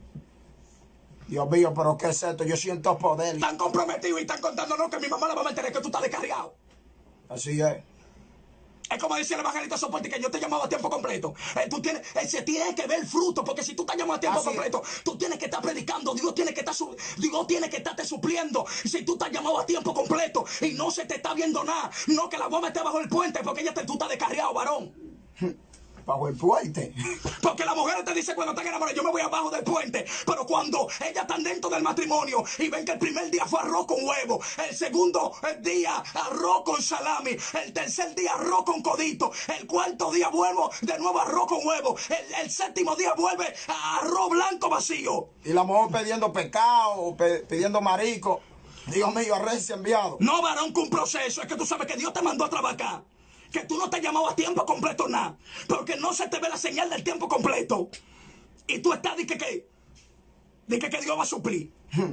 [SPEAKER 2] Dios mío, pero ¿qué es esto? Yo siento poder.
[SPEAKER 1] Están comprometidos y están contando, no, que mi mamá la va a meter, que tú estás descarriado.
[SPEAKER 2] Así es.
[SPEAKER 1] Es como decía el evangelista Soporte, que yo te llamaba a tiempo completo. Eh, tú tienes, eh, se tiene que ver el fruto, porque si tú estás llamado a tiempo
[SPEAKER 2] Así es.
[SPEAKER 1] completo, tú tienes que estar predicando, Dios tiene que estar, su- Dios tiene que estarte supliendo. Si tú estás llamado a tiempo completo y no se te está viendo nada, no que la voy a meter bajo el puente, porque ella te, tú estás descarriado, varón.
[SPEAKER 2] Bajo el puente.
[SPEAKER 1] Porque las mujeres te dicen cuando están enamoradas, yo me voy abajo del puente. Pero cuando ellas están dentro del matrimonio y ven que el primer día fue arroz con huevo, el segundo día arroz con salami, el tercer día arroz con codito, el cuarto día vuelvo de nuevo arroz con huevo, el, el séptimo día vuelve a arroz blanco vacío.
[SPEAKER 2] Y la mujer pidiendo pecado, pe- pidiendo marico. Dios mío, arrecio enviado.
[SPEAKER 1] No, varón, con un proceso. Es que tú sabes que Dios te mandó a trabajar. Que tú no te llamado a tiempo completo nada. Porque no se te ve la señal del tiempo completo. Y tú estás, di que, que, di que, que Dios va a suplir.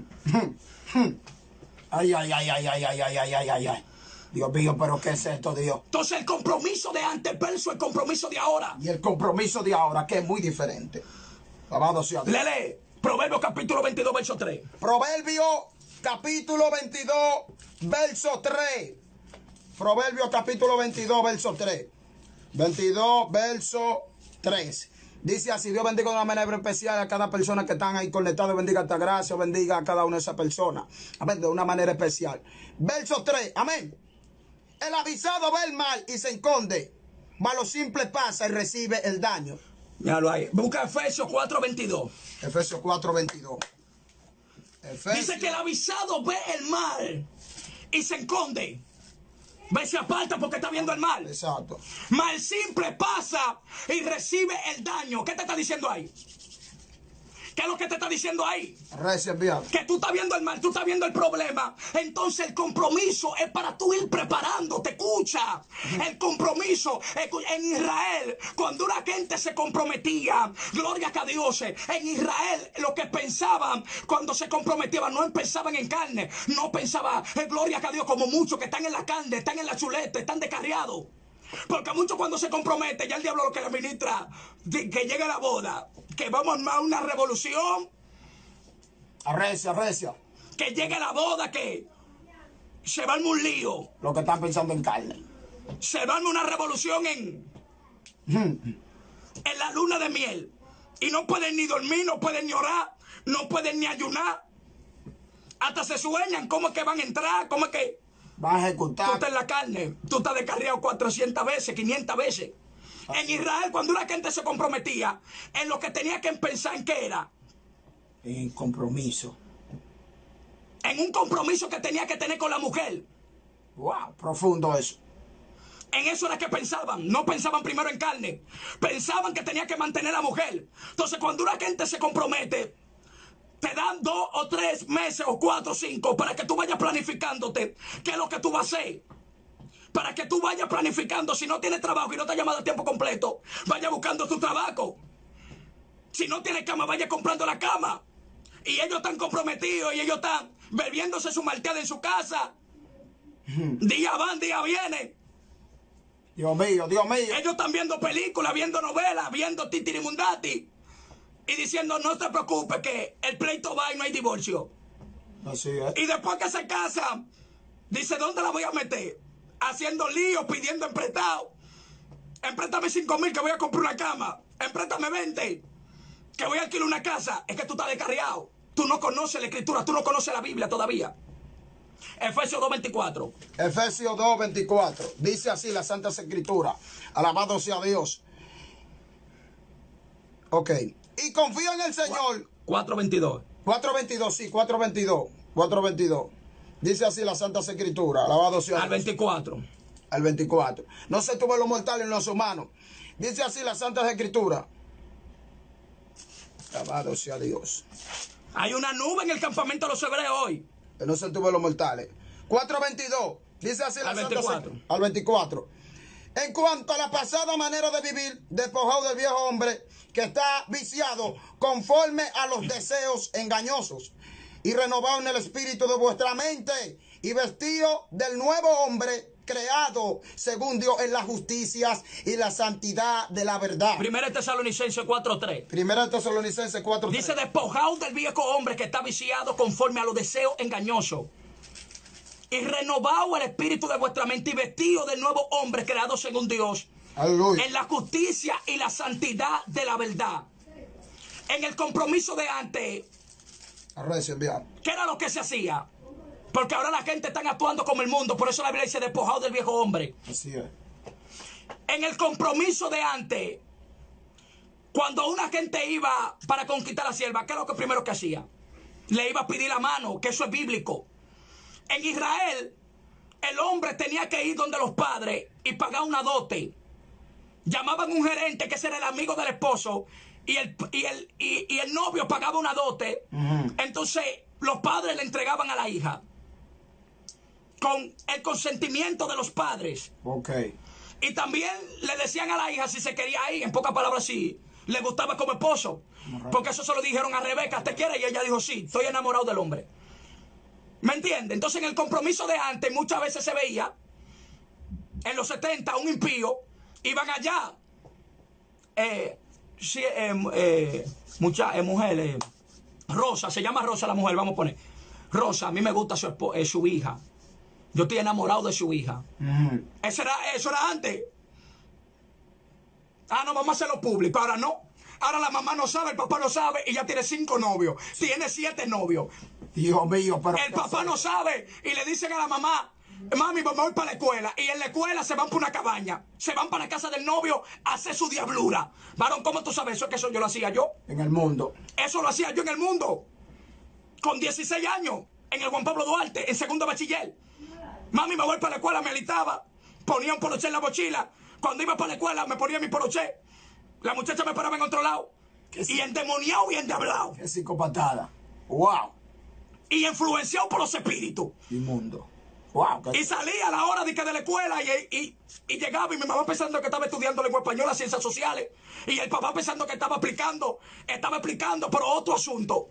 [SPEAKER 2] Ay, ay, ay, ay, ay, ay, ay, ay, ay, ay, ay. Dios mío, pero ¿qué es esto, Dios?
[SPEAKER 1] Entonces el compromiso de antes versus el compromiso de ahora.
[SPEAKER 2] Y el compromiso de ahora, que es muy diferente. Alabado sea Dios.
[SPEAKER 1] Lele, Proverbios capítulo veintidós, verso tres.
[SPEAKER 2] Proverbio capítulo veintidós, verso tres. Proverbio capítulo veintidós, verso tres. veintidós, verso tres. Dice así: Dios bendiga de una manera especial a cada persona que están ahí conectados. Bendiga esta gracia, bendiga a cada una de esas personas. Amén, de una manera especial. Verso tres, amén. El avisado ve el mal y se esconde, mas lo simple pasa y recibe el daño.
[SPEAKER 1] Míralo ahí. Busca Efesios cuatro veintidós.
[SPEAKER 2] Efesios cuatro veintidós.
[SPEAKER 1] Dice que el avisado ve el mal y se esconde. Ve, se aparta porque está viendo el mal.
[SPEAKER 2] Exacto.
[SPEAKER 1] Mas el simple pasa y recibe el daño. ¿Qué te está diciendo ahí? ¿Qué es lo que te está diciendo ahí?
[SPEAKER 2] Recién bien.
[SPEAKER 1] Que tú estás viendo el mal, tú estás viendo el problema. Entonces el compromiso es para tú ir preparándote. Escucha, el compromiso en Israel, cuando una gente se comprometía, gloria a Dios, en Israel lo que pensaban cuando se comprometían, no pensaban en carne, no pensaban, eh, gloria a Dios, como muchos que están en la carne, están en la chuleta, están descarriados. Porque muchos cuando se compromete, ya el diablo lo que le ministra, que llegue la boda, que vamos a armar una revolución.
[SPEAKER 2] Arrecia, arrecia.
[SPEAKER 1] Que llegue la boda, que se va a armar un lío.
[SPEAKER 2] Lo que están pensando en carne.
[SPEAKER 1] Se va a armar una revolución en, en la luna de miel. Y no pueden ni dormir, no pueden ni orar, no pueden ni ayunar. Hasta se sueñan cómo es que van a entrar, cómo es que...
[SPEAKER 2] Va a ejecutar.
[SPEAKER 1] Tú estás en la carne, tú estás descarriado cuatrocientas veces, quinientas veces. En Israel, cuando una gente se comprometía, en lo que tenía que pensar en qué era.
[SPEAKER 2] En compromiso.
[SPEAKER 1] En un compromiso que tenía que tener con la mujer.
[SPEAKER 2] Wow, profundo eso.
[SPEAKER 1] En eso era que pensaban. No pensaban primero en carne. Pensaban que tenía que mantener a la mujer. Entonces, cuando una gente se compromete, te dan dos o tres meses o cuatro o cinco para que tú vayas planificándote qué es lo que tú vas a hacer. Para que tú vayas planificando. Si no tienes trabajo y no te has llamado a tiempo completo, vaya buscando tu trabajo. Si no tienes cama, vaya comprando la cama. Y ellos están comprometidos y ellos están bebiéndose su malteada en su casa. Día van, día viene.
[SPEAKER 2] Dios mío, Dios mío.
[SPEAKER 1] Ellos están viendo películas, viendo novelas, viendo titirimundati. Y diciendo, no te preocupes, que el pleito va y no hay divorcio.
[SPEAKER 2] Así es.
[SPEAKER 1] Y después que se casan, dice, ¿dónde la voy a meter? Haciendo líos, pidiendo emprestado. Empréstame cinco mil que voy a comprar una cama. Empréstame veinte que voy a alquilar una casa. Es que tú estás descarriado. Tú no conoces la escritura, tú no conoces la Biblia todavía. Efesios dos veinticuatro.
[SPEAKER 2] Efesios dos veinticuatro. Dice así la Santa Escritura. Alabado sea Dios. Ok. Y confío en el Señor.
[SPEAKER 1] cuatro veintidós.
[SPEAKER 2] cuatro veintidós, sí, cuatro veintidós. cuatro veintidós. Dice así la Santa Escritura. Alabado sea Dios.
[SPEAKER 1] Al veinticuatro.
[SPEAKER 2] Al veinticuatro. No se tuvo los mortales en los humanos. Dice así la Santa Escritura. Alabado sea Dios.
[SPEAKER 1] Hay una nube en el campamento de los hebreos hoy.
[SPEAKER 2] Que no se tuvo los mortales. cuatro veintidós. Dice así la
[SPEAKER 1] Al
[SPEAKER 2] Santa
[SPEAKER 1] veinticuatro.
[SPEAKER 2] Escritura. Al veinticuatro. En cuanto a la pasada manera de vivir, despojado del viejo hombre que está viciado conforme a los deseos engañosos y renovado en el espíritu de vuestra mente y vestido del nuevo hombre creado según Dios en las justicias y la santidad de la verdad.
[SPEAKER 1] Primera Tesalonicenses cuatro tres.
[SPEAKER 2] Primera Tesalonicenses cuatro tres.
[SPEAKER 1] Dice, despojado del viejo hombre que está viciado conforme a los deseos engañosos y renovado el espíritu de vuestra mente y vestido del nuevo hombre creado según Dios.
[SPEAKER 2] Aleluya.
[SPEAKER 1] En la justicia y la santidad de la verdad. En el compromiso de antes, ¿qué era lo que se hacía? Porque ahora la gente está actuando como el mundo. Por eso la Biblia dice despojado del viejo hombre.
[SPEAKER 2] Así es.
[SPEAKER 1] En el compromiso de antes, cuando una gente iba para conquistar a la sierva, ¿qué es lo que primero que hacía? Le iba a pedir la mano, que eso es bíblico. En Israel, el hombre tenía que ir donde los padres y pagar una dote. Llamaban a un gerente que era el amigo del esposo y el, y el, y, y el novio pagaba una dote. Uh-huh. Entonces los padres le entregaban a la hija con el consentimiento de los padres.
[SPEAKER 2] Okay.
[SPEAKER 1] Y también le decían a la hija si se quería ir, en pocas palabras, si le gustaba como esposo. Uh-huh. Porque eso se lo dijeron a Rebeca, ¿te quieres? Y ella dijo, sí, estoy enamorado del hombre. ¿Me entiende? Entonces en el compromiso de antes muchas veces se veía, en los setenta, un impío, iban allá, eh, sí, eh, eh, mucha, eh, mujer, eh, Rosa, se llama Rosa la mujer, vamos a poner, Rosa, a mí me gusta su, eh, su hija, yo estoy enamorado de su hija. Mm. Eso era, eso era antes. Ah, no, vamos a hacerlo público, ahora no. Ahora la mamá no sabe, el papá no sabe y ya tiene cinco novios, tiene siete novios.
[SPEAKER 2] Dios mío, pero...
[SPEAKER 1] El papá no sabe y le dicen a la mamá, mami, vamos a ir para la escuela. Y en la escuela se van por una cabaña. Se van para la casa del novio a hacer su diablura. Varón, ¿cómo tú sabes eso? Es que eso yo lo hacía yo.
[SPEAKER 2] En el mundo.
[SPEAKER 1] Eso lo hacía yo en el mundo. Con dieciséis años. En el Juan Pablo Duarte. En segundo bachiller. Mami, me voy para la escuela, me alistaba. Ponía un poloché en la mochila. Cuando iba para la escuela, me ponía mi poloché. La muchacha me paraba en otro lado. Y endemoniado y endiablado.
[SPEAKER 2] Qué psicopatada. Wow.
[SPEAKER 1] Y influenciado por los espíritus.
[SPEAKER 2] Inmundo. Wow.
[SPEAKER 1] Y salía a la hora de, que de la escuela y, y, y llegaba y mi mamá pensando que estaba estudiando lengua española, ciencias sociales. Y el papá pensando que estaba aplicando, estaba explicando, pero otro asunto.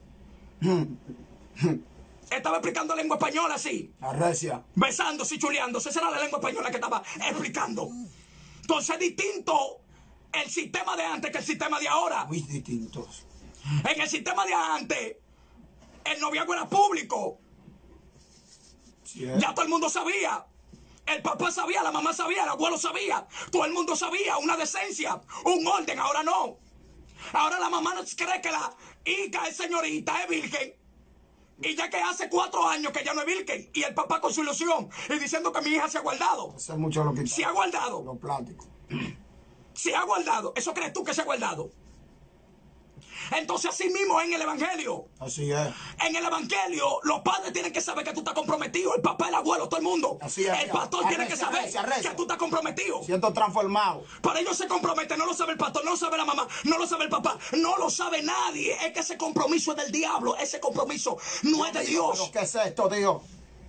[SPEAKER 1] Estaba explicando lengua española así.
[SPEAKER 2] Arrecia.
[SPEAKER 1] Besándose y chuleándose. Esa era la lengua española que estaba explicando. Entonces es distinto el sistema de antes que el sistema de ahora.
[SPEAKER 2] Muy distintos.
[SPEAKER 1] En el sistema de antes, el noviazgo era público.
[SPEAKER 2] Sí, ¿eh?
[SPEAKER 1] Ya todo el mundo sabía. El papá sabía, la mamá sabía, el abuelo sabía. Todo el mundo sabía, una decencia, un orden. Ahora no. Ahora la mamá no cree que la hija es señorita, es virgen. Y ya que hace cuatro años que ya no es virgen. Y el papá con su ilusión y diciendo que mi hija se ha guardado.
[SPEAKER 2] Eso es mucho lo que...
[SPEAKER 1] Se ha guardado.
[SPEAKER 2] Los plásticos.
[SPEAKER 1] Se ha guardado. ¿Eso crees tú que se ha guardado? Entonces así mismo en el evangelio.
[SPEAKER 2] Así es.
[SPEAKER 1] En el evangelio los padres tienen que saber que tú estás comprometido. El papá, el abuelo, todo el mundo.
[SPEAKER 2] Así es.
[SPEAKER 1] El pastor
[SPEAKER 2] Arrecia,
[SPEAKER 1] tiene que saber
[SPEAKER 2] arrecia, arrecia.
[SPEAKER 1] que tú estás comprometido.
[SPEAKER 2] Siento transformado.
[SPEAKER 1] Para ellos se comprometen. No lo sabe el pastor, no lo sabe la mamá, no lo sabe el papá, no lo sabe nadie. Es que ese compromiso es del diablo. Ese compromiso no es de Dios.
[SPEAKER 2] ¿Pero qué es esto, Dios?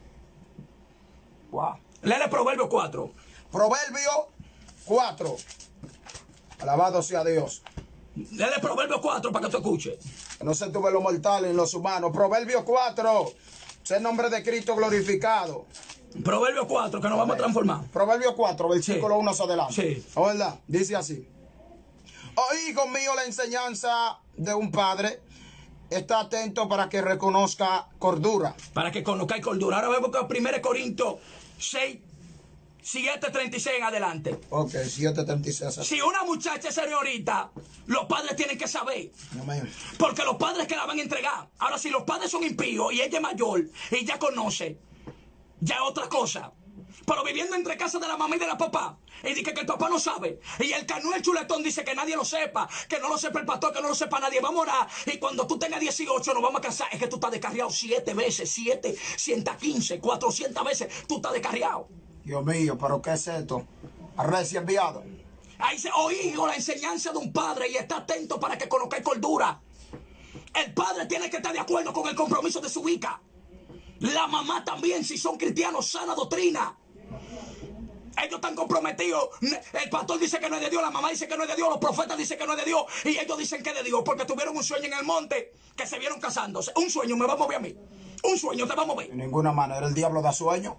[SPEAKER 2] Wow.
[SPEAKER 1] Léele Proverbio cuatro.
[SPEAKER 2] Proverbio cuatro. Alabado sea Dios.
[SPEAKER 1] Léele Proverbio cuatro para que tú escuches.
[SPEAKER 2] Que no se tuve los mortales en los humanos. Proverbio cuatro. Es el nombre de Cristo glorificado.
[SPEAKER 1] Proverbio cuatro, que nos vamos a transformar.
[SPEAKER 2] Proverbio cuatro, versículo
[SPEAKER 1] Sí.
[SPEAKER 2] uno hacia adelante.
[SPEAKER 1] Sí.
[SPEAKER 2] ¿No es verdad? Dice así. Oh, hijo mío, la enseñanza de un padre. Está atento para que reconozca cordura.
[SPEAKER 1] Para que conozcáis cordura. Ahora vemos que primero Corintios seis, siete, treinta y seis en adelante.
[SPEAKER 2] Ok, siete treinta y seis.
[SPEAKER 1] Si una muchacha es señorita, los padres tienen que saber.
[SPEAKER 2] Amén.
[SPEAKER 1] Porque los padres que la van a entregar. Ahora, si los padres son impíos y ella es mayor y ya conoce, ya es otra cosa. Pero viviendo entre casa de la mamá y de la papá, y dice que el papá no sabe, y el canú el chuletón dice que nadie lo sepa, que no lo sepa el pastor, que no lo sepa nadie, vamos a orar, y cuando tú tengas dieciocho nos vamos a casar. Es que tú estás descarriado siete veces, siete, ciento quince, cuatrocientas veces, tú estás descarriado.
[SPEAKER 2] Dios mío, ¿pero qué es esto? Arrecia enviado.
[SPEAKER 1] Ahí dice, oh hijo, la enseñanza de un padre, y está atento para que conozcáis cordura. El padre tiene que estar de acuerdo con el compromiso de su hija. La mamá también, si son cristianos, sana doctrina. Ellos están comprometidos. El pastor dice que no es de Dios, la mamá dice que no es de Dios, los profetas dicen que no es de Dios, y ellos dicen que es de Dios porque tuvieron un sueño en el monte que se vieron casándose. Un sueño me va a mover a mí. Un sueño te va a mover.
[SPEAKER 2] De ninguna manera. El diablo da sueño.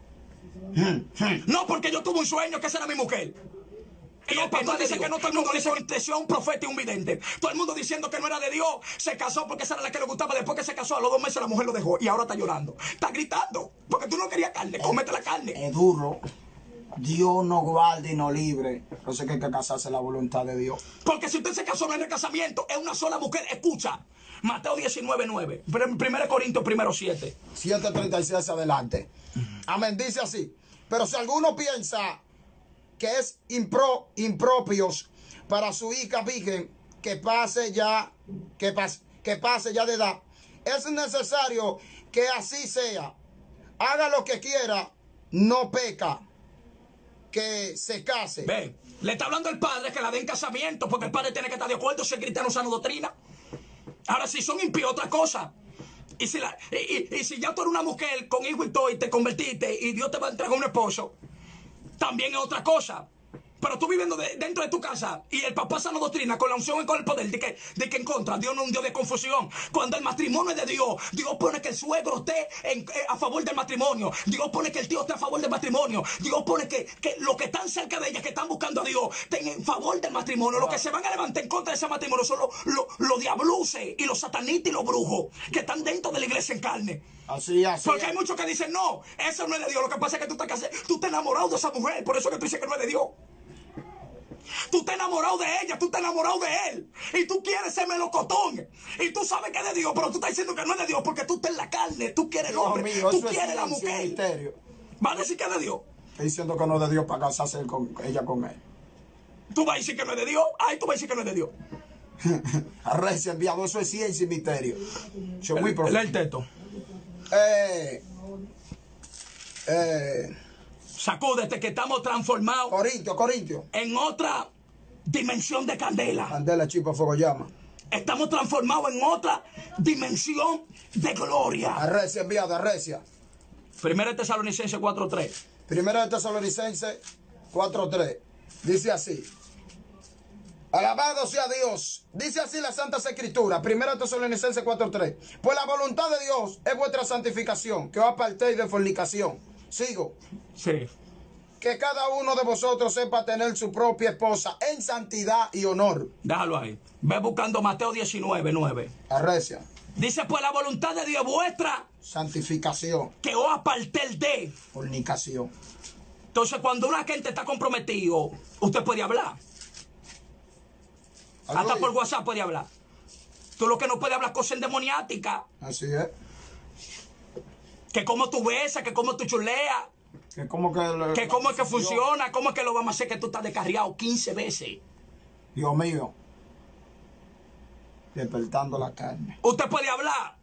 [SPEAKER 1] No, porque yo tuve un sueño que esa era mi mujer. Y el pastor dice que no, todo el mundo dice que un profeta y un vidente. Todo el mundo diciendo que no era de Dios. Se casó porque esa era la que le gustaba. Después que se casó, a los dos meses la mujer lo dejó. Y ahora está llorando. Está gritando. Porque tú no querías carne. Cómete la carne.
[SPEAKER 2] Es duro. Dios no guarde y no libre. No sé qué hay que casarse la voluntad de Dios.
[SPEAKER 1] Porque si usted se casó no es el casamiento. Es una sola mujer. Escucha. Mateo diecinueve, nueve. primero Corintios, primero siete.
[SPEAKER 2] siete treinta y seis adelante. Amén. Dice así. Pero si alguno piensa que es impro, impropios para su hija virgen, que pase ya, que, pas, que pase ya de edad, es necesario que así sea. Haga lo que quiera, no peca, que se case.
[SPEAKER 1] Ven, le está hablando el padre que la den casamiento, porque el padre tiene que estar de acuerdo si el cristiano sano doctrina. Ahora, si son impíos, otra cosa. Y si, la, y, y, y si ya tú eres una mujer con hijo y todo y te convertiste y Dios te va a entregar un esposo, también es otra cosa. Pero tú viviendo de, dentro de tu casa y el papá sano doctrina con la unción y con el poder de que, de que en contra, Dios no es un Dios de confusión. Cuando el matrimonio es de Dios, Dios pone que el suegro esté en, eh, a favor del matrimonio. Dios pone que el tío esté a favor del matrimonio. Dios pone que, que los que están cerca de ella, que están buscando a Dios, estén en favor del matrimonio. Los que se van a levantar en contra de ese matrimonio son los, los, los diabluces y los satanistas y los brujos que están dentro de la iglesia en carne.
[SPEAKER 2] Así, así.
[SPEAKER 1] Porque hay muchos que dicen, no, eso no es de Dios. Lo que pasa es que tú estás, casado, tú estás enamorado de esa mujer. Por eso que tú dices que no es de Dios. Tú estás enamorado de ella, tú estás enamorado de él. Y tú quieres ser melocotón. Y tú sabes que es de Dios, pero tú estás diciendo que no es de Dios porque tú estás en la carne. Tú quieres el
[SPEAKER 2] Dios
[SPEAKER 1] hombre,
[SPEAKER 2] mío,
[SPEAKER 1] tú
[SPEAKER 2] eso es
[SPEAKER 1] quieres la
[SPEAKER 2] silencio,
[SPEAKER 1] mujer.
[SPEAKER 2] misterio.
[SPEAKER 1] ¿Va a decir que es de Dios?
[SPEAKER 2] Estoy diciendo que no es de Dios para casarse con ella con él.
[SPEAKER 1] ¿Tú vas a decir que no es de Dios? Ay, tú vas a decir que no es de Dios.
[SPEAKER 2] Arrecia, enviado, eso es ciencia y misterio. Eso es muy profundo.
[SPEAKER 1] Lee el texto.
[SPEAKER 2] Eh, eh,
[SPEAKER 1] Sacúdete que estamos transformados
[SPEAKER 2] Corintio, Corintio.
[SPEAKER 1] en otra dimensión de candela.
[SPEAKER 2] Candela, chispa, fuego, llama.
[SPEAKER 1] Estamos transformados en otra dimensión de gloria.
[SPEAKER 2] Arrecia, enviado, arrecia.
[SPEAKER 1] Primera Tesalonicenses cuatro tres.
[SPEAKER 2] Primera de Tesalonicenses cuatro tres. Dice así. Alabado sea Dios. Dice así la Santa Escritura. Primera de Tesalonicenses cuatro tres. Pues la voluntad de Dios es vuestra santificación, que os apartéis de fornicación. Sigo.
[SPEAKER 1] Sí.
[SPEAKER 2] Que cada uno de vosotros sepa tener su propia esposa en santidad y honor.
[SPEAKER 1] Déjalo ahí. Ve buscando Mateo diecinueve nueve.
[SPEAKER 2] Arrecia.
[SPEAKER 1] Dice, pues la voluntad de Dios es vuestra,
[SPEAKER 2] Santificación.
[SPEAKER 1] que os apartéis de.
[SPEAKER 2] Fornicación.
[SPEAKER 1] Entonces, cuando una gente está comprometido, usted puede hablar. Hasta por WhatsApp puede hablar. Tú lo que no puedes hablar cosas endemoniáticas.
[SPEAKER 2] Así es.
[SPEAKER 1] Que cómo tú besas, que cómo tú chuleas,
[SPEAKER 2] Que como que... le-
[SPEAKER 1] que cómo es que funciona, cómo es que lo vamos a hacer que tú estás descarriado quince veces.
[SPEAKER 2] Dios mío. Despertando la carne.
[SPEAKER 1] Usted puede hablar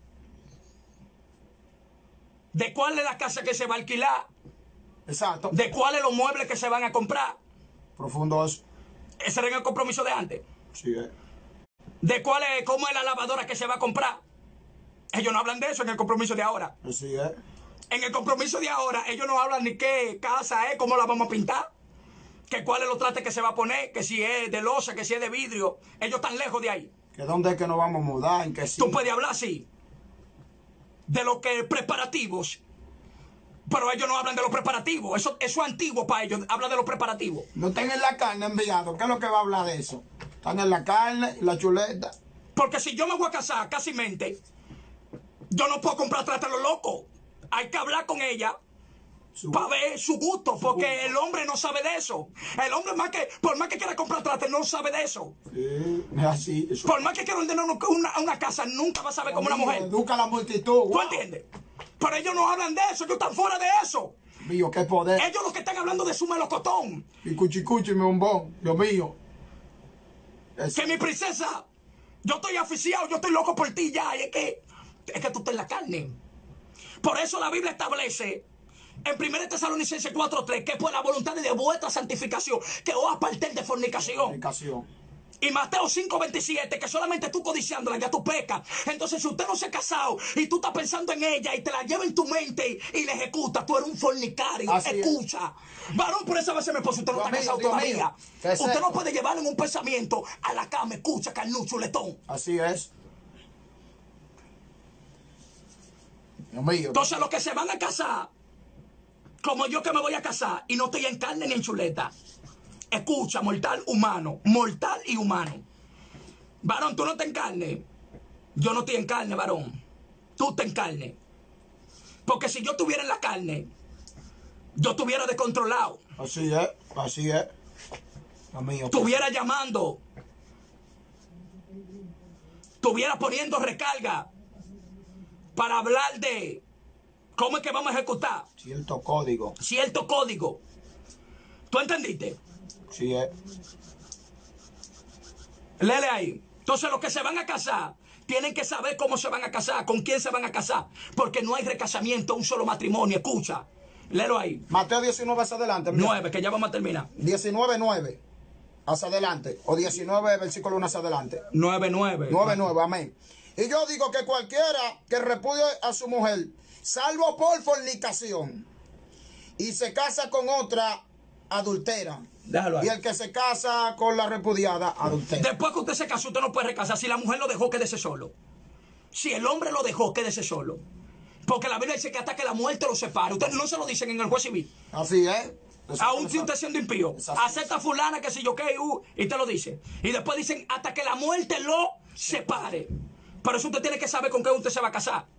[SPEAKER 1] de cuál es la casa que se va a alquilar,
[SPEAKER 2] Exacto.
[SPEAKER 1] de cuáles los muebles que se van a comprar.
[SPEAKER 2] Profundo eso.
[SPEAKER 1] Ese era el compromiso de antes.
[SPEAKER 2] Sí es.
[SPEAKER 1] De cuál es, cómo es la lavadora que se va a comprar. Ellos no hablan de eso en el compromiso de ahora.
[SPEAKER 2] Así es.
[SPEAKER 1] En el compromiso de ahora, ellos no hablan ni qué casa es, cómo la vamos a pintar, que cuál es los trates que se va a poner, que si es de losa, que si es de vidrio. Ellos están lejos de ahí.
[SPEAKER 2] Que dónde es que nos vamos a mudar, en qué
[SPEAKER 1] Tú
[SPEAKER 2] sitio.
[SPEAKER 1] puedes hablar así, de lo que preparativos, pero ellos no hablan de los preparativos. Eso, eso es antiguo para ellos, habla de los preparativos.
[SPEAKER 2] No están en la carne, enviado. ¿Qué es lo que va a hablar de eso? Están en la carne, la chuleta.
[SPEAKER 1] Porque si yo me voy a casar, casi mente, yo no puedo comprar trates a lo loco. Hay que hablar con ella
[SPEAKER 2] Su-
[SPEAKER 1] para ver su gusto, porque
[SPEAKER 2] gusto.
[SPEAKER 1] el hombre no sabe de eso. El hombre, más que, por más que quiera comprar trates, no sabe de eso.
[SPEAKER 2] Sí, es así. Eso.
[SPEAKER 1] Por más que quiera ordenar una, una casa, nunca va a saber como una mujer.
[SPEAKER 2] Educa a la multitud.
[SPEAKER 1] ¿Tú
[SPEAKER 2] Wow.
[SPEAKER 1] entiendes? Pero ellos no hablan de eso, ellos están fuera de eso.
[SPEAKER 2] Mío, qué poder.
[SPEAKER 1] Ellos los que están hablando de su melocotón.
[SPEAKER 2] Y cuchicuchi, mi bombón. Dios mío. Es-
[SPEAKER 1] Que mi princesa, yo estoy aficiado, yo estoy loco por ti ya. Y es que, es que tú estás en la carne. Por eso la Biblia establece en primera Tesalonicenses cuatro tres que por la voluntad de vuestra santificación, que os apartéis de fornicación.
[SPEAKER 2] Comunicación.
[SPEAKER 1] Y Mateo cinco veintisiete, que solamente tú codiciándola ya tú pecas. Entonces, si usted no se ha casado y tú estás pensando en ella y te la lleva en tu mente y, y la ejecuta, tú eres un fornicario.
[SPEAKER 2] Así es.
[SPEAKER 1] Escucha. Varón, por esa base me esposo, usted no
[SPEAKER 2] Dios
[SPEAKER 1] está
[SPEAKER 2] mío,
[SPEAKER 1] casado
[SPEAKER 2] Dios
[SPEAKER 1] todavía.
[SPEAKER 2] mío. ¿Qué es
[SPEAKER 1] Usted
[SPEAKER 2] eso?
[SPEAKER 1] no puede llevarlo en un pensamiento a la cama, escucha, carnucho, letón.
[SPEAKER 2] Así es. Dios mío.
[SPEAKER 1] Entonces, los que se van a casar, como yo que me voy a casar y no estoy en carne ni en chuleta, escucha, mortal humano, mortal y humano. Varón, tú no estás en carne. Yo no estoy en carne, varón. Tú estás en carne. Porque si yo estuviera en la carne, yo estuviera descontrolado.
[SPEAKER 2] Así es. Así es. Dios mío.
[SPEAKER 1] Estuviera llamando. Estuviera poniendo recarga para hablar de cómo es que vamos a ejecutar
[SPEAKER 2] Cierto código.
[SPEAKER 1] cierto código. ¿Tú entendiste?
[SPEAKER 2] Sí es.
[SPEAKER 1] Léele ahí. Entonces los que se van a casar tienen que saber cómo se van a casar, con quién se van a casar, porque no hay recasamiento, un solo matrimonio. Escucha, léelo ahí.
[SPEAKER 2] Mateo diecinueve hacia adelante. Mira.
[SPEAKER 1] Nueve, que ya vamos a terminar.
[SPEAKER 2] diecinueve nueve hacia adelante. O diecinueve versículo uno hacia adelante.
[SPEAKER 1] Nueve, nueve.
[SPEAKER 2] nueve nueve, amén. Y yo digo que cualquiera que repudie a su mujer, salvo por fornicación, y se casa con otra, adultera.
[SPEAKER 1] Déjalo ahí.
[SPEAKER 2] Y el que se casa con la repudiada, adultera.
[SPEAKER 1] Después que usted se casó, usted no puede recasar. Si la mujer lo dejó, quédese solo. Si el hombre lo dejó, quédese solo. Porque la Biblia dice que hasta que la muerte lo separe. Ustedes no se lo dicen en el juez civil.
[SPEAKER 2] Así es.
[SPEAKER 1] Aún si usted siendo impío.
[SPEAKER 2] Exacto.
[SPEAKER 1] Acepta fulana que si yo qué, uh, y te lo dice. Y después dicen hasta que la muerte lo separe. Por eso usted tiene que saber con qué usted se va a casar.